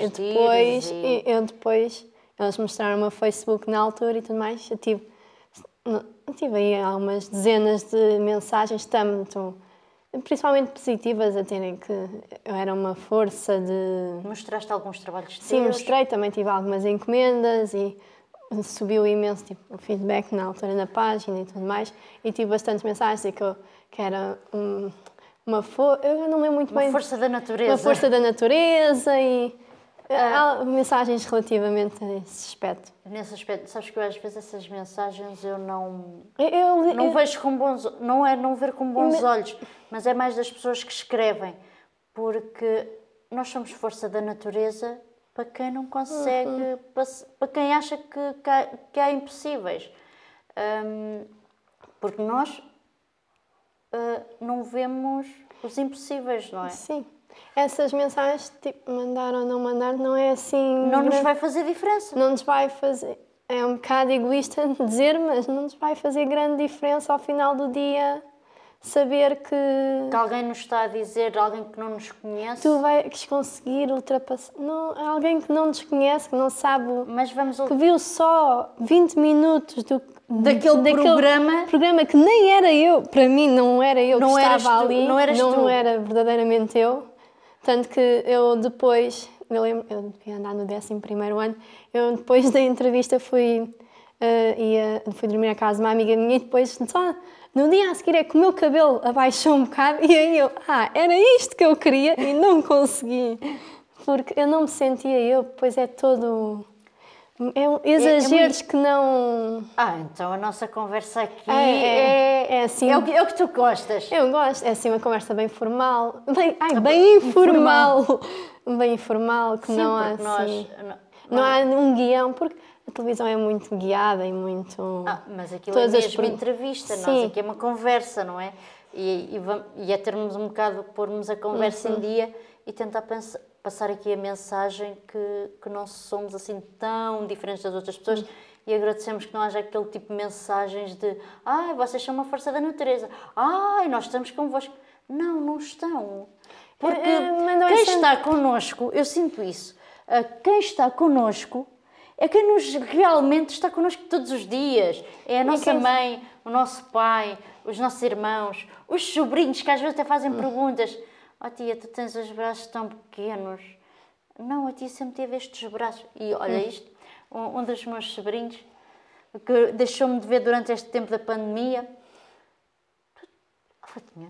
depois eles mostraram o meu Facebook na altura e tudo mais. Eu tive aí algumas dezenas de mensagens, principalmente positivas, a terem que eu era uma força de... Mostraste alguns trabalhos teus? Sim, mostrei. Também tive algumas encomendas e subiu imenso o feedback na altura na página e tudo mais. E tive bastantes mensagens que era uma força... Eu não lembro muito bem. Uma força da natureza. Uma força da natureza e... Há mensagens relativamente a esse aspecto. Nesse aspecto, sabes que eu às vezes essas mensagens eu não eu vejo com bons... Não é não ver com bons olhos, mas é mais das pessoas que escrevem. Porque nós somos força da natureza para quem não consegue... Para quem acha que há impossíveis. Porque nós não vemos os impossíveis, não é? Sim. Essas mensagens, tipo, mandar ou não mandar, não é assim... Não nos vai fazer diferença. Não nos vai fazer... É um bocado egoísta dizer, mas não nos vai fazer grande diferença ao final do dia saber que alguém nos está a dizer, alguém que não nos conhece. Tu vais conseguir ultrapassar... alguém que não nos conhece, que não sabe... Mas que viu só 20 minutos daquele programa que nem era eu. Para mim, não era eu que estava ali. Não era verdadeiramente eu. Tanto que eu depois, eu devia andar no 11º ano, eu depois da entrevista fui dormir à casa de uma amiga minha e depois, só no dia a seguir é que o meu cabelo abaixou um bocado e aí eu, era isto que eu queria e não consegui. Porque eu não me sentia eu, pois é todo... exageros que não... Então a nossa conversa aqui assim, é o que tu gostas. Eu gosto, é assim uma conversa bem formal. Bem informal. Bem informal, que sim, não há assim... Não há um guião, porque a televisão é muito guiada e muito... mas aquilo é mesmo entrevista, nós aqui é uma conversa, não é? E é termos um bocado, pormos a conversa em dia e tentar passar aqui a mensagem que não somos assim tão diferentes das outras pessoas e agradecemos que não haja aquele tipo de mensagens de vocês são uma força da natureza, nós estamos convosco. Não estão. Porque quem está connosco, eu sinto isso, quem está connosco É quem nos realmente está connosco todos os dias. É a nossa mãe, o nosso pai, os nossos irmãos, os sobrinhos, que às vezes até fazem perguntas. Oh tia, tu tens os braços tão pequenos. Não, a tia sempre teve estes braços. E olha isto, um dos meus sobrinhos, que deixou-me de ver durante este tempo da pandemia. Fatinha,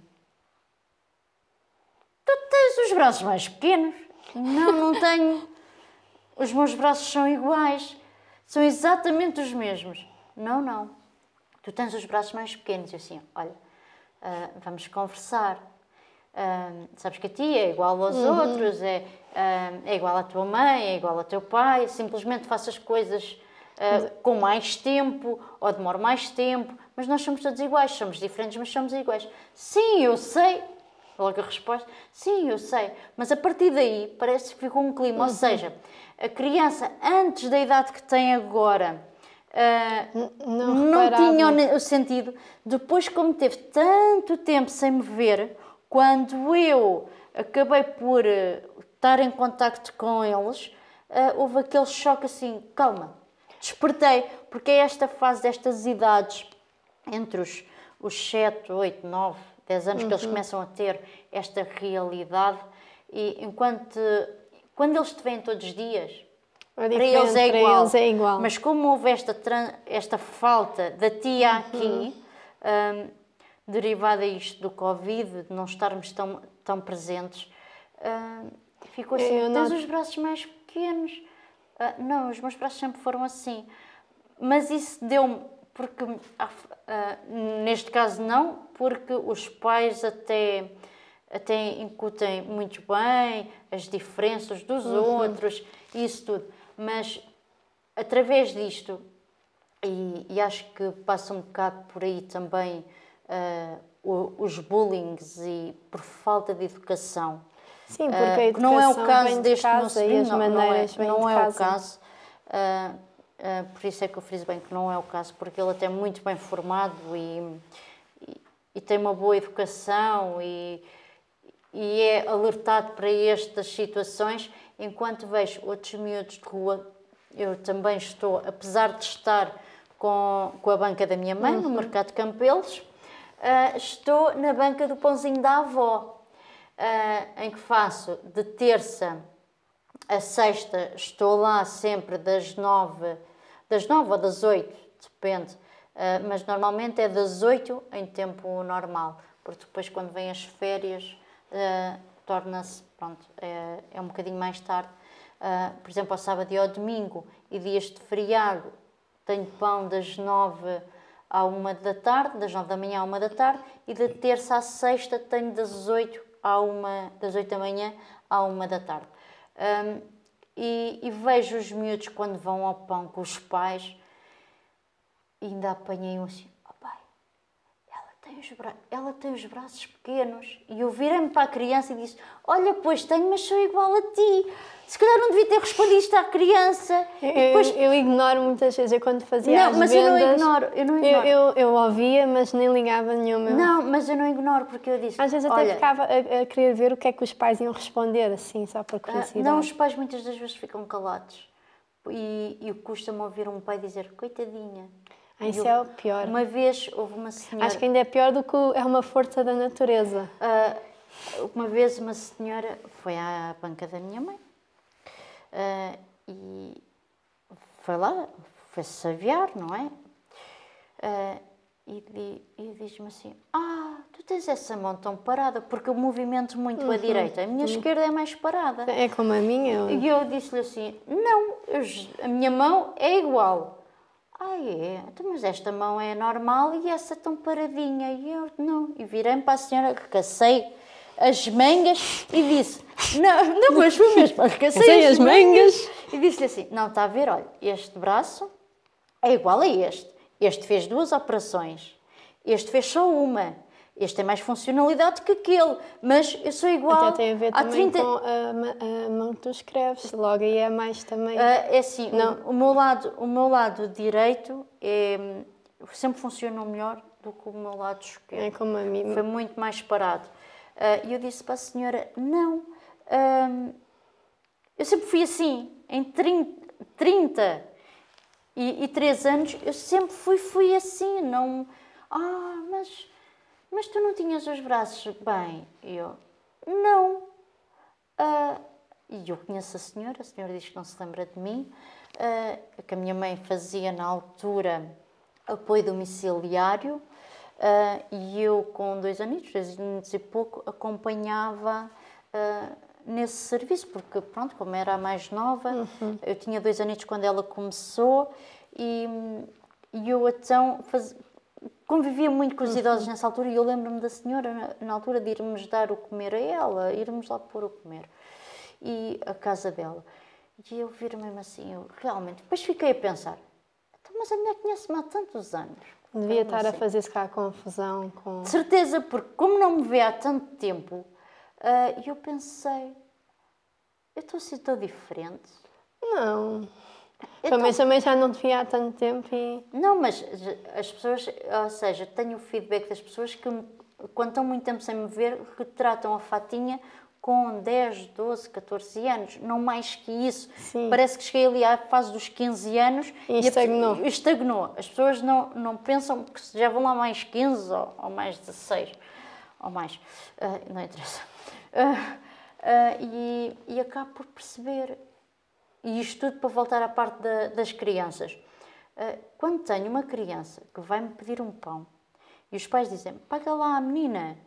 tu tens os braços mais pequenos. Não, não tenho. Os meus braços são iguais. São exatamente os mesmos. Não, não. Tu tens os braços mais pequenos. E assim, olha, vamos conversar. Sabes que a tia é igual aos outros, é igual à tua mãe, é igual ao teu pai. Simplesmente faço as coisas com mais tempo ou demora mais tempo. Mas nós somos todos iguais. Somos diferentes, mas somos iguais. Sim, eu sei. Logo a resposta, sim, eu sei. Mas a partir daí parece que ficou um clima. Ou seja, a criança, antes da idade que tem agora, não tinha o sentido. Depois, como teve tanto tempo sem me ver, quando eu acabei por estar em contacto com eles, houve aquele choque assim, calma, despertei, porque é esta fase destas idades, entre os 7, 8, 9, 10 anos que eles começam a ter esta realidade, e quando eles te veem todos os dias, para eles é igual. Mas como houve esta falta da tia aqui, derivada isto do Covid, de não estarmos tão presentes, ficou assim, tens os braços mais pequenos. Não, os meus braços sempre foram assim. Mas isso deu-me, porque neste caso não, porque os pais até incutem muito bem as diferenças dos outros, isso tudo. Mas através disto, e acho que passa um bocado por aí também os bullings e por falta de educação. Sim, porque a educação não é o caso deste meu sobrinho, não é o caso. Por isso é que eu friso bem que não é o caso, porque ele até é muito bem formado e tem uma boa educação e é alertado para estas situações, enquanto vejo outros miúdos de rua. Eu também estou, apesar de estar com a banca da minha mãe, no Mercado de Campelos, estou na banca do pãozinho da avó, em que faço de terça a sexta, estou lá sempre das 9 ou das 8, depende, mas normalmente é das 8 em tempo normal, porque depois quando vêm as férias torna-se, pronto, é um bocadinho mais tarde. Por exemplo, ao sábado e ao domingo e dias de feriado, tenho pão das 9 à 1 da tarde, das 9 da manhã à 1 da tarde, e da terça à sexta tenho das 8 da manhã à 1 da tarde. E vejo os miúdos quando vão ao pão com os pais, e ainda apanhei um assim, oh pai, ela tem os braços pequenos. E eu virei-me para a criança e disse, olha, pois tenho, mas sou igual a ti. Se calhar não devia ter respondido isto à criança. Eu ignoro muitas vezes, quando fazia as vendas... eu não ignoro. Eu ouvia, mas nem ligava nenhuma. Não, mas eu não ignoro, porque eu disse... Às vezes até ficava a querer ver o que é que os pais iam responder, assim, só por curiosidade. Não, os pais muitas das vezes ficam calados. E custa-me ouvir um pai dizer, coitadinha. Isso é o pior. Uma vez houve uma senhora... Acho que ainda é pior do que é uma força da natureza. Uma vez uma senhora foi à banca da minha mãe, e foi lá, foi-se aviar, não é? E diz-me assim, tu tens essa mão tão parada, porque eu movimento muito a direita, a minha esquerda é mais parada. É como a minha? E eu disse-lhe assim, não, a minha mão é igual. É? Então, mas esta mão é normal e essa tão paradinha. E eu, não. E virei-me para a senhora, recacei as mangas e disse, não, mas foi mesmo, recacei as mangas. E disse-lhe assim, não, está a ver, olha, este braço é igual a este. Este fez 2 operações. Este fez só uma. Este tem mais funcionalidade que aquele, mas eu sou igual. Até tem a ver também com a mão que tu escreves, logo aí é mais também. É assim, o meu lado direito sempre funcionou melhor do que o meu lado esquerdo. É como a mim. Foi muito mais parado. E eu disse para a senhora, não, eu sempre fui assim, em 30 E 3 anos eu sempre fui assim, não... mas tu não tinhas os braços bem? Eu, não. E eu conheço a senhora diz que não se lembra de mim, que a minha mãe fazia na altura apoio domiciliário, e eu com 2 anos e pouco, acompanhava nesse serviço, porque pronto, como era a mais nova, eu tinha 2 anos quando ela começou, e eu então convivia muito com os idosos nessa altura, e eu lembro-me da senhora na altura de irmos dar o comer a ela, irmos lá pôr o comer, e a casa dela. E eu viro-me assim, eu realmente, depois fiquei a pensar, mas a mulher conhece-me há tantos anos. Devia estar a fazer-se cá a confusão com... De certeza, porque como não me vê há tanto tempo, eu pensei, eu estou assim tão diferente. Não. Também já não te via há tanto tempo e... Não, mas as pessoas, ou seja, tenho o feedback das pessoas que, quando estão muito tempo sem me ver, retratam a Fatinha com 10, 12, 14 anos, não mais que isso. Sim. Parece que cheguei ali à fase dos 15 anos e estagnou. As pessoas não pensam que já vão lá mais 15 ou mais 16, ou mais, não interessa. E acabo por perceber, e isto tudo para voltar à parte das crianças. Quando tenho uma criança que vai-me pedir um pão, e os pais dizem, paga lá a menina,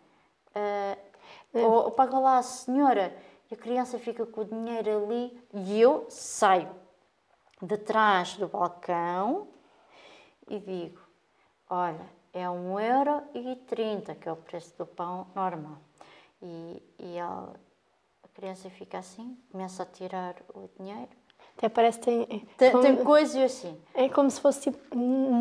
ou paga lá a senhora, e a criança fica com o dinheiro ali, e eu saio de trás do balcão e digo, olha, é 1,30 €, que é o preço do pão normal. E a criança fica assim, começa a tirar o dinheiro. Até parece que tem coisa assim. É como se fosse tipo...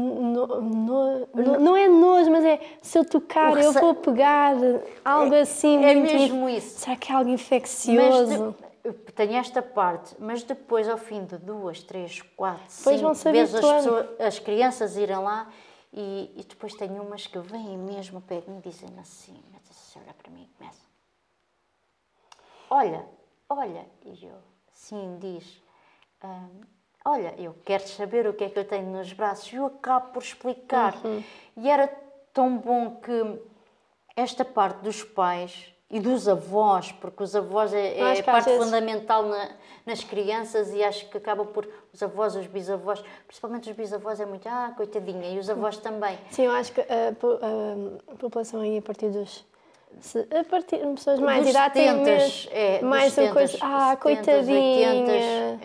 não é nojo, mas é... Se eu tocar, eu vou pegar algo assim... É mesmo isso. Será que é algo infeccioso? Tenho esta parte, mas depois, ao fim de 2, 3, 4, depois 5 vezes as crianças irem lá, e depois tenho umas que vêm mesmo ao pé de mim e dizem assim, mas se olha para mim e começa, olha, e eu, sim, diz, olha, eu quero saber o que é que eu tenho nos braços, e eu acabo por explicar. E era tão bom que esta parte dos pais e dos avós, porque os avós é parte fundamental nas crianças, e acho que acaba por os avós, os bisavós, principalmente os bisavós, é muito, coitadinha, e os avós também. Sim, eu acho que a população aí, a partir dos pessoas mais de idade têm mais uma coisa, coitadinha.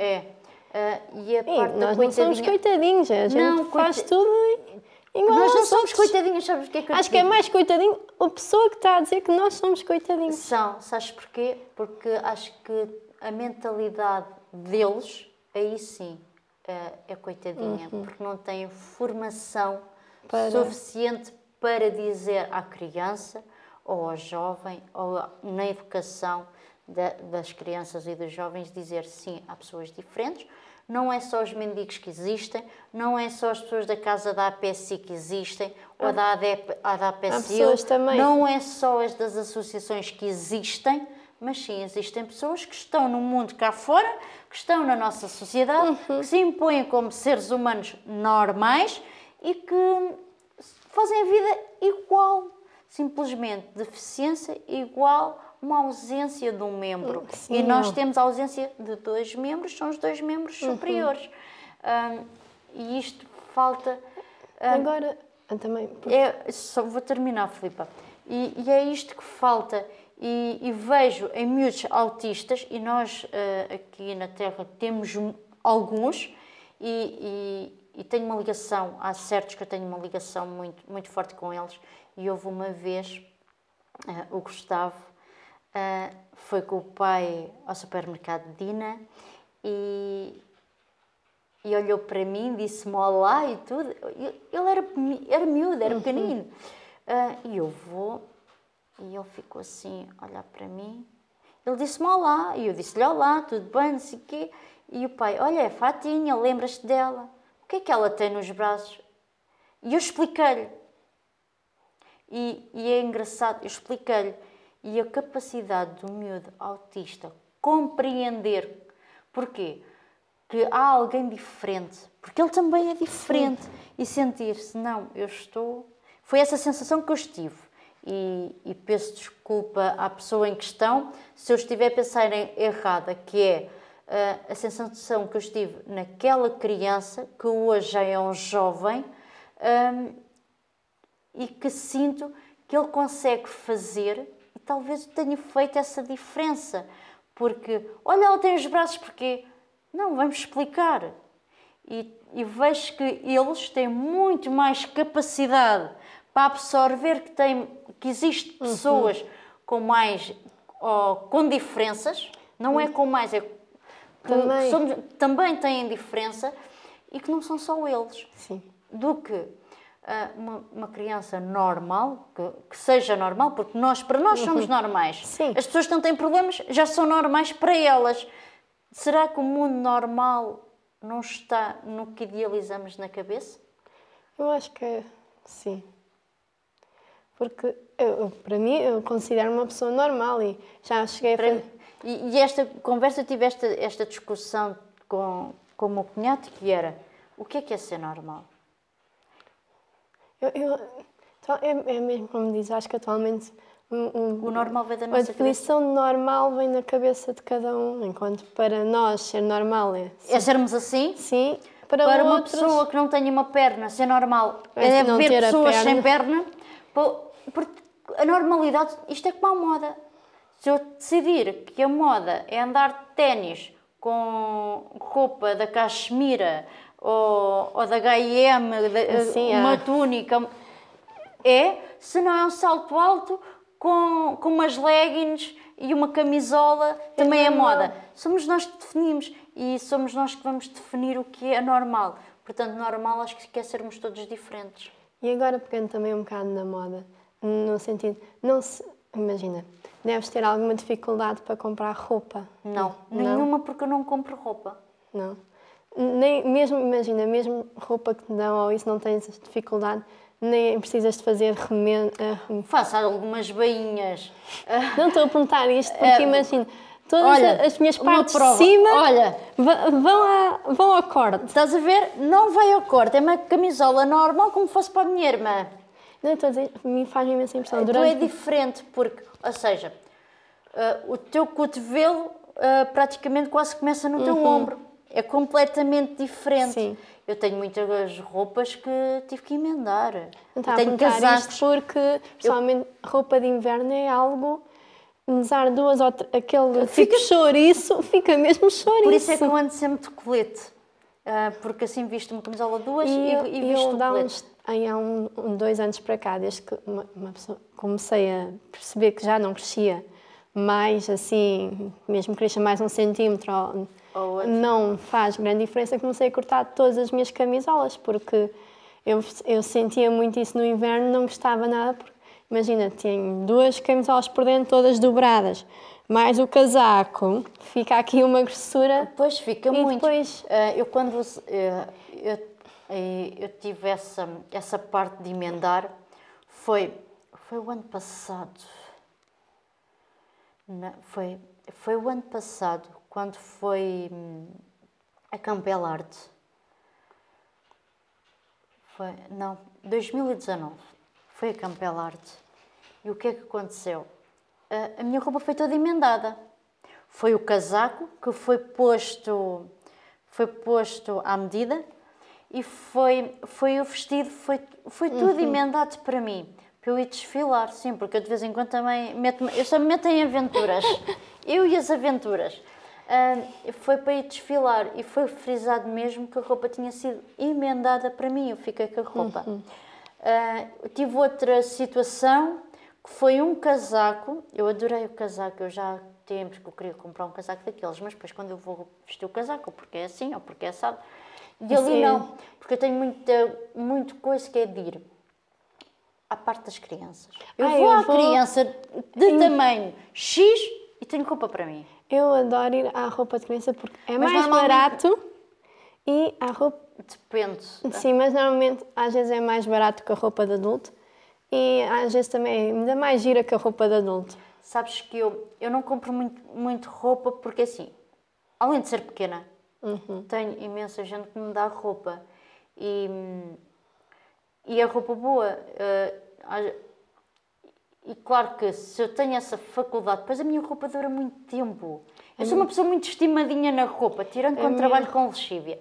E a parte nós não somos coitadinhos, a gente faz tudo igual. Nós não somos coitadinhos, sabes o que é que eu acho que é mais coitadinho a pessoa que está a dizer que nós somos coitadinhos. Sabes porquê? Porque acho que a mentalidade deles, aí sim, é coitadinha, porque não têm formação suficiente para dizer à criança, ou ao jovem, ou na educação das crianças e dos jovens, dizer sim, há pessoas diferentes. Não é só os mendigos que existem, não é só as pessoas da casa da APSI que existem, ou da APSI, não é só as das associações que existem, mas sim, existem pessoas que estão no mundo cá fora, que estão na nossa sociedade, que se impõem como seres humanos normais e que fazem a vida igual. Simplesmente deficiência igual uma ausência de um membro. Sim, e nós temos a ausência de 2 membros, são os 2 membros superiores. E isto falta... Agora, também... Só vou terminar, Filipa. E é isto que falta. E vejo em miúdos autistas, e nós aqui na Terra temos alguns, e tenho uma ligação, há certos que eu tenho uma ligação muito, muito forte com eles, e houve uma vez, o Gustavo foi com o pai ao supermercado de Dina e olhou para mim, disse-me olá e tudo. Ele era miúdo, era pequenino. E eu vou, e ele ficou assim, a olhar para mim. Ele disse-me olá, e eu disse-lhe olá, tudo bem, não sei o quê. E o pai, olha, é Fatinha, lembras-te dela? O que é que ela tem nos braços? E eu expliquei-lhe. E é engraçado, eu expliquei-lhe. E a capacidade do miúdo autista compreender. Porquê? que há alguém diferente, porque ele também é diferente. Sim. E sentir-se, não, eu estou... Foi essa sensação que eu estive. E peço desculpa à pessoa em questão se eu estiver a pensar errada, que é a sensação que eu estive naquela criança, que hoje já é um jovem, e que sinto que ele consegue fazer, e talvez tenha feito essa diferença. Porque, olha, ela tem os braços, porquê? Não, vamos explicar. E vejo que eles têm muito mais capacidade para absorver que existem pessoas com mais, com diferenças, não é com mais, é que também têm diferença e que não são só eles. Sim. Do que uma criança normal, que seja normal, porque para nós somos normais. Sim. As pessoas que não têm problemas já são normais para elas. Será que o mundo normal não está no que idealizamos na cabeça? Eu acho que sim. Porque, para mim, eu considero uma pessoa normal e já cheguei a fazer... E esta conversa, eu tive esta discussão com o meu cunhado, que era, o que é ser normal? É mesmo como diz, acho que atualmente... O normal vem da nossa cabeça. A definição de normal vem na cabeça de cada um, enquanto para nós ser normal é... É sermos assim? Sim. Para uma pessoa que não tem uma perna, ser normal é ver pessoas sem perna. Porque a normalidade, isto é como a moda. Se eu decidir que a moda é andar de ténis com roupa da Cachemira ou da H&M, uma túnica, se não é um salto alto com umas leggings e uma camisola, também é moda. Somos nós que definimos e somos nós que vamos definir o que é normal. Portanto, normal acho que é sermos todos diferentes. E agora pegando também um bocado na moda, no sentido, imagina, deves ter alguma dificuldade para comprar roupa? Não, nenhuma, porque eu não compro roupa. Não? Nem, imagina, mesmo roupa que te dão ou isso não tens dificuldade, nem precisas de fazer remendo. Faço algumas bainhas. Não estou a perguntar isto porque imagina, todas as minhas partes de cima vão ao corte. Estás a ver? Não vai ao corte, é uma camisola normal como fosse para a minha irmã. Não, estou a dizer, me faz imensa impressão. Então é diferente, porque, ou seja, o teu cotovelo praticamente quase começa no teu ombro. É completamente diferente. Sim. Eu tenho muitas roupas que tive que emendar. Não tenho casacos porque, pessoalmente, roupa de inverno é algo... Usar duas ou aquele fica chouriço, fica mesmo chouriço. Por isso é que eu ando sempre de colete. Porque assim visto uma camisola duas e visto o colete. Há 2 anos para cá, desde que uma pessoa, comecei a perceber que já não crescia mais assim, mesmo cresça mais 1 centímetro, não faz grande diferença, comecei a cortar todas as minhas camisolas, porque eu sentia muito isso no inverno, não gostava nada, porque imagina, tenho 2 camisolas por dentro, todas dobradas, mais o casaco, fica aqui uma grossura. Pois, fica muito. Depois... Eu tive essa parte de emendar, foi o ano passado. Não, foi o ano passado, quando foi a Campbell Art. 2019. Foi a Campbell Art. E o que é que aconteceu? A minha roupa foi toda emendada. Foi o casaco que foi posto à medida e foi o vestido, foi tudo emendado para mim. Para eu ir desfilar, sim, porque eu de vez em quando também eu só me meto em aventuras. Eu e as aventuras. Foi para ir desfilar e foi frisado mesmo que a roupa tinha sido emendada para mim. Eu fiquei com a roupa. Tive outra situação que foi um casaco. Eu adorei o casaco, eu já há tempos que eu queria comprar um casaco daqueles, mas depois quando eu vou vestir o casaco, ou porque é assim, ou porque é assado, e ali não, porque eu tenho muita coisa que é de ir à parte das crianças. Eu vou à criança de tamanho X e tenho roupa para mim. Eu adoro ir à roupa de criança porque é mais barato e a roupa... Depende. Sim, mas normalmente às vezes é mais barato que a roupa de adulto e às vezes também é ainda mais gira que a roupa de adulto. Sabes que eu não compro muito roupa porque assim, além de ser pequena, Tenho imensa gente que me dá roupa. E a roupa boa... E claro que se eu tenho essa faculdade, depois a minha roupa dura muito tempo. Eu sou uma pessoa muito estimadinha na roupa, tirando quando trabalho com lexívia.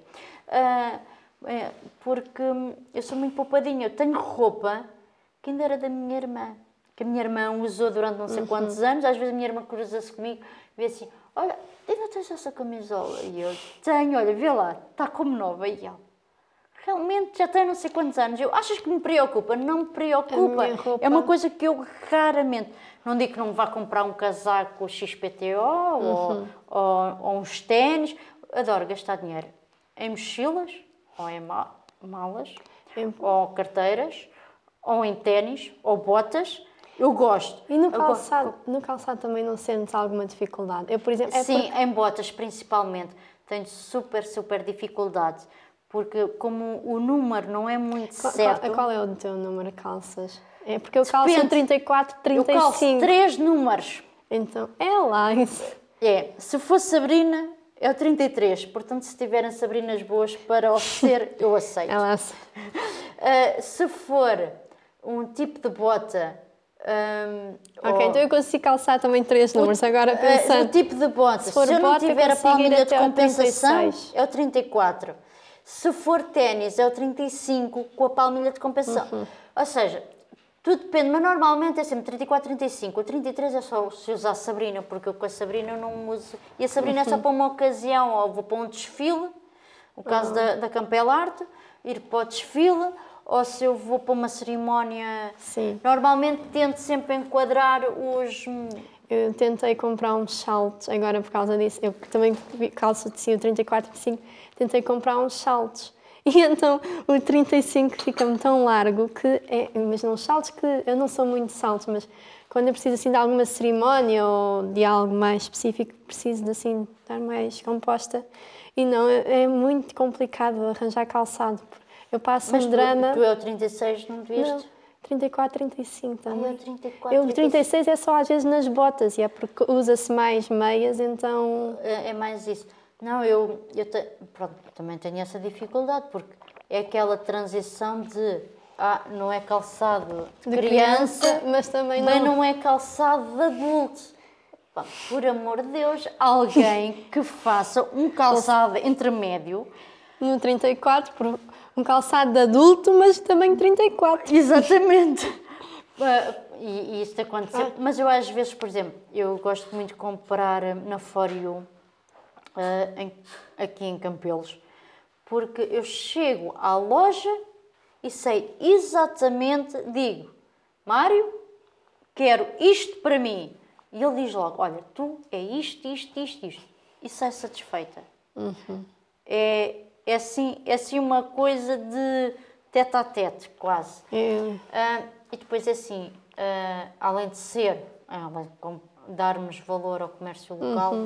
Porque eu sou muito poupadinha. Eu tenho roupa que ainda era da minha irmã, que a minha irmã usou durante não sei quantos anos. Às vezes a minha irmã cruza-se comigo e vê assim, olha, ainda tens essa camisola? E eu tenho, olha, vê lá, está como nova. E ela, realmente já tem não sei quantos anos. Eu, achas que me preocupa? Não me preocupa. É uma coisa que eu raramente... Não digo que não me vá comprar um casaco XPTO ou uns ténis. Adoro gastar dinheiro em mochilas, ou em malas, ou carteiras, ou em ténis, ou botas. Eu gosto. E no calçado também não sentes alguma dificuldade? Eu, por exemplo... Sim, em botas principalmente. Tenho super dificuldade. Porque como o número não é muito certo... Qual é o teu número de calças? É porque eu calço 34, 35. Eu calço 3 números. Então, é lá isso. Se for Sabrina, é o 33. Portanto, se tiverem Sabrinas boas para oferecer, eu aceito. Ela se for um tipo de bota... então eu consigo calçar também 3 números, agora pensando... O tipo de bota, se eu não tiver a palmilha de compensação, é o 34. Se for ténis, é o 35 com a palmilha de compensação. Ou seja, tudo depende, mas normalmente é sempre 34, 35. O 33 é só se usar Sabrina, porque eu com a Sabrina eu não uso. E a Sabrina é só para uma ocasião, ou vou para um desfile, o caso da Campbell Art, ir para o desfile, ou se eu vou para uma cerimónia. Sim. Normalmente tento sempre enquadrar os... Eu tentei comprar uns saltos, agora por causa disso, eu também calço de o 34, 35, tentei comprar uns saltos. E então o 35 fica-me tão largo que imagina uns saltos que eu não sou muito de saltos, mas quando eu preciso assim de alguma cerimónia ou de algo mais específico, preciso de assim estar mais composta. E não, é muito complicado arranjar calçado. Eu passo um drama. Tu é o 36, não devias? Não, 34, 35 também. Eu 34, o 36 é só às vezes nas botas, e é porque usa-se mais meias, então... É mais isso. Não, eu pronto, também tenho essa dificuldade, porque é aquela transição de... não é calçado de criança, mas também não é calçado de adulto. Pá, por amor de Deus, alguém que faça um calçado intermédio... No 34, um calçado de adulto, mas também 34. Exatamente. E isto aconteceu. Mas eu às vezes, por exemplo, eu gosto muito de comprar na For You, aqui em Campelos, porque eu chego à loja e sei exatamente, digo, Mário, quero isto para mim. E ele diz logo, olha, tu é isto. E sai satisfeita. É assim uma coisa de tete a tete, quase. E depois assim, além de darmos valor ao comércio local,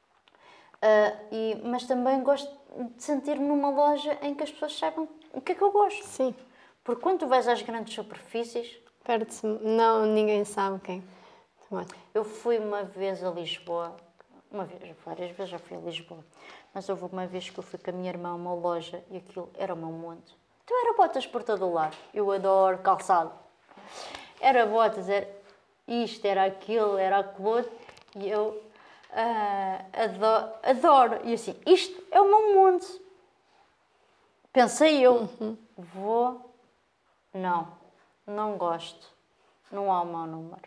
mas também gosto de sentir-me numa loja em que as pessoas saibam o que é que eu gosto. Sim. Porque quando tu vais às grandes superfícies... Perde-se, não, ninguém sabe quem. Eu fui uma vez a Lisboa, várias vezes já fui a Lisboa, mas houve uma vez que eu fui com a minha irmã a uma loja e aquilo era o meu mundo. Então era botas por todo o lado. Eu adoro calçado. Era botas, era isto, era aquilo, era aquilo outro. E eu adoro. E assim, isto é o meu mundo. Pensei eu, não gosto. Não há o meu número.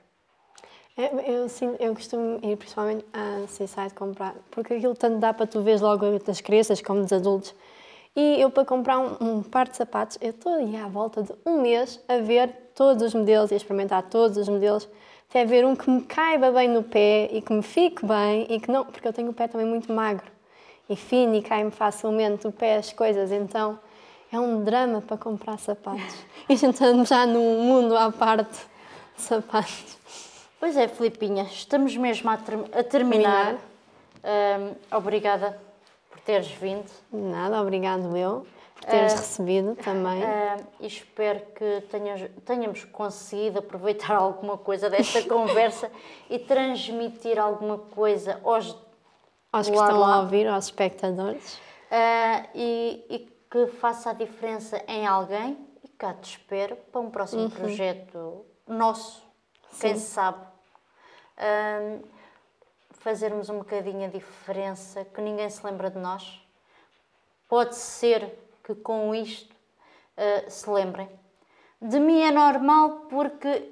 Eu costumo ir principalmente a Seaside comprar, porque aquilo tanto dá para tu veres logo das crianças como dos adultos. E eu, para comprar um par de sapatos, eu estou aí à volta de um mês a ver todos os modelos e a experimentar todos os modelos, até ver um que me caiba bem no pé e que me fique bem e que não, porque eu tenho o pé também muito magro e fino e cai-me facilmente o pé as coisas, então é um drama para comprar sapatos. E estamos já num mundo à parte de sapatos. Pois é, Filipinha, estamos mesmo a terminar. Obrigada por teres vindo. Nada, obrigado eu por teres recebido também. E espero que tenhamos conseguido aproveitar alguma coisa desta conversa e transmitir alguma coisa aos que estão a ouvir, aos espectadores. e que faça a diferença em alguém e cá te espero para um próximo projeto nosso, quem sabe, fazermos um bocadinho a diferença, que ninguém se lembra de nós. Pode ser que com isto se lembrem. De mim é normal porque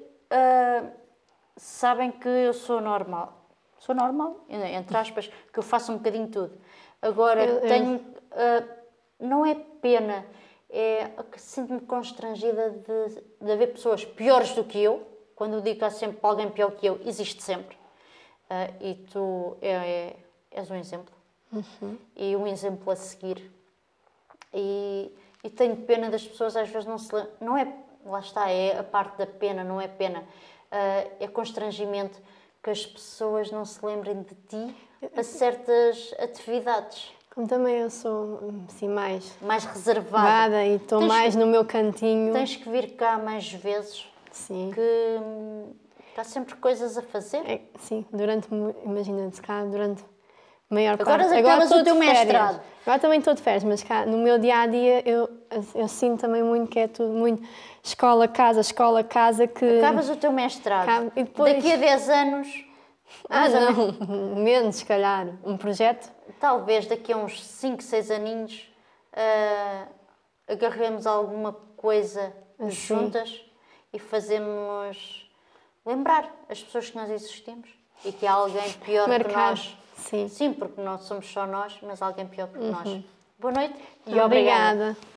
sabem que eu sou normal. Sou normal, entre aspas, que eu faço um bocadinho de tudo. Agora, tenho... não é pena, é que sinto-me constrangida de haver pessoas piores do que eu. Quando eu digo que há sempre alguém pior que eu, existe sempre. E tu és um exemplo. E um exemplo a seguir. E tenho pena das pessoas, às vezes não é, lá está, é a parte da pena, não é pena. É constrangimento que as pessoas não se lembrem de ti a certas atividades. Como também eu sou assim, mais reservada e estou mais no meu cantinho. Tens que vir cá mais vezes. Sim. Que há sempre coisas a fazer. Sim, imagina-te cá, durante a maior parte. Agora acabas o teu mestrado. Agora também estou de férias, mas cá, no meu dia-a-dia eu sinto também muito que é tudo muito escola, casa, que... Acabas o teu mestrado. E depois... Daqui a 10 anos... não, menos se calhar, um projeto. Talvez daqui a uns 5, 6 aninhos agarremos alguma coisa juntas e fazemos lembrar as pessoas que nós existimos e que há alguém pior que nós. Sim. Sim, porque não somos só nós, mas alguém pior que nós. Boa noite e obrigada.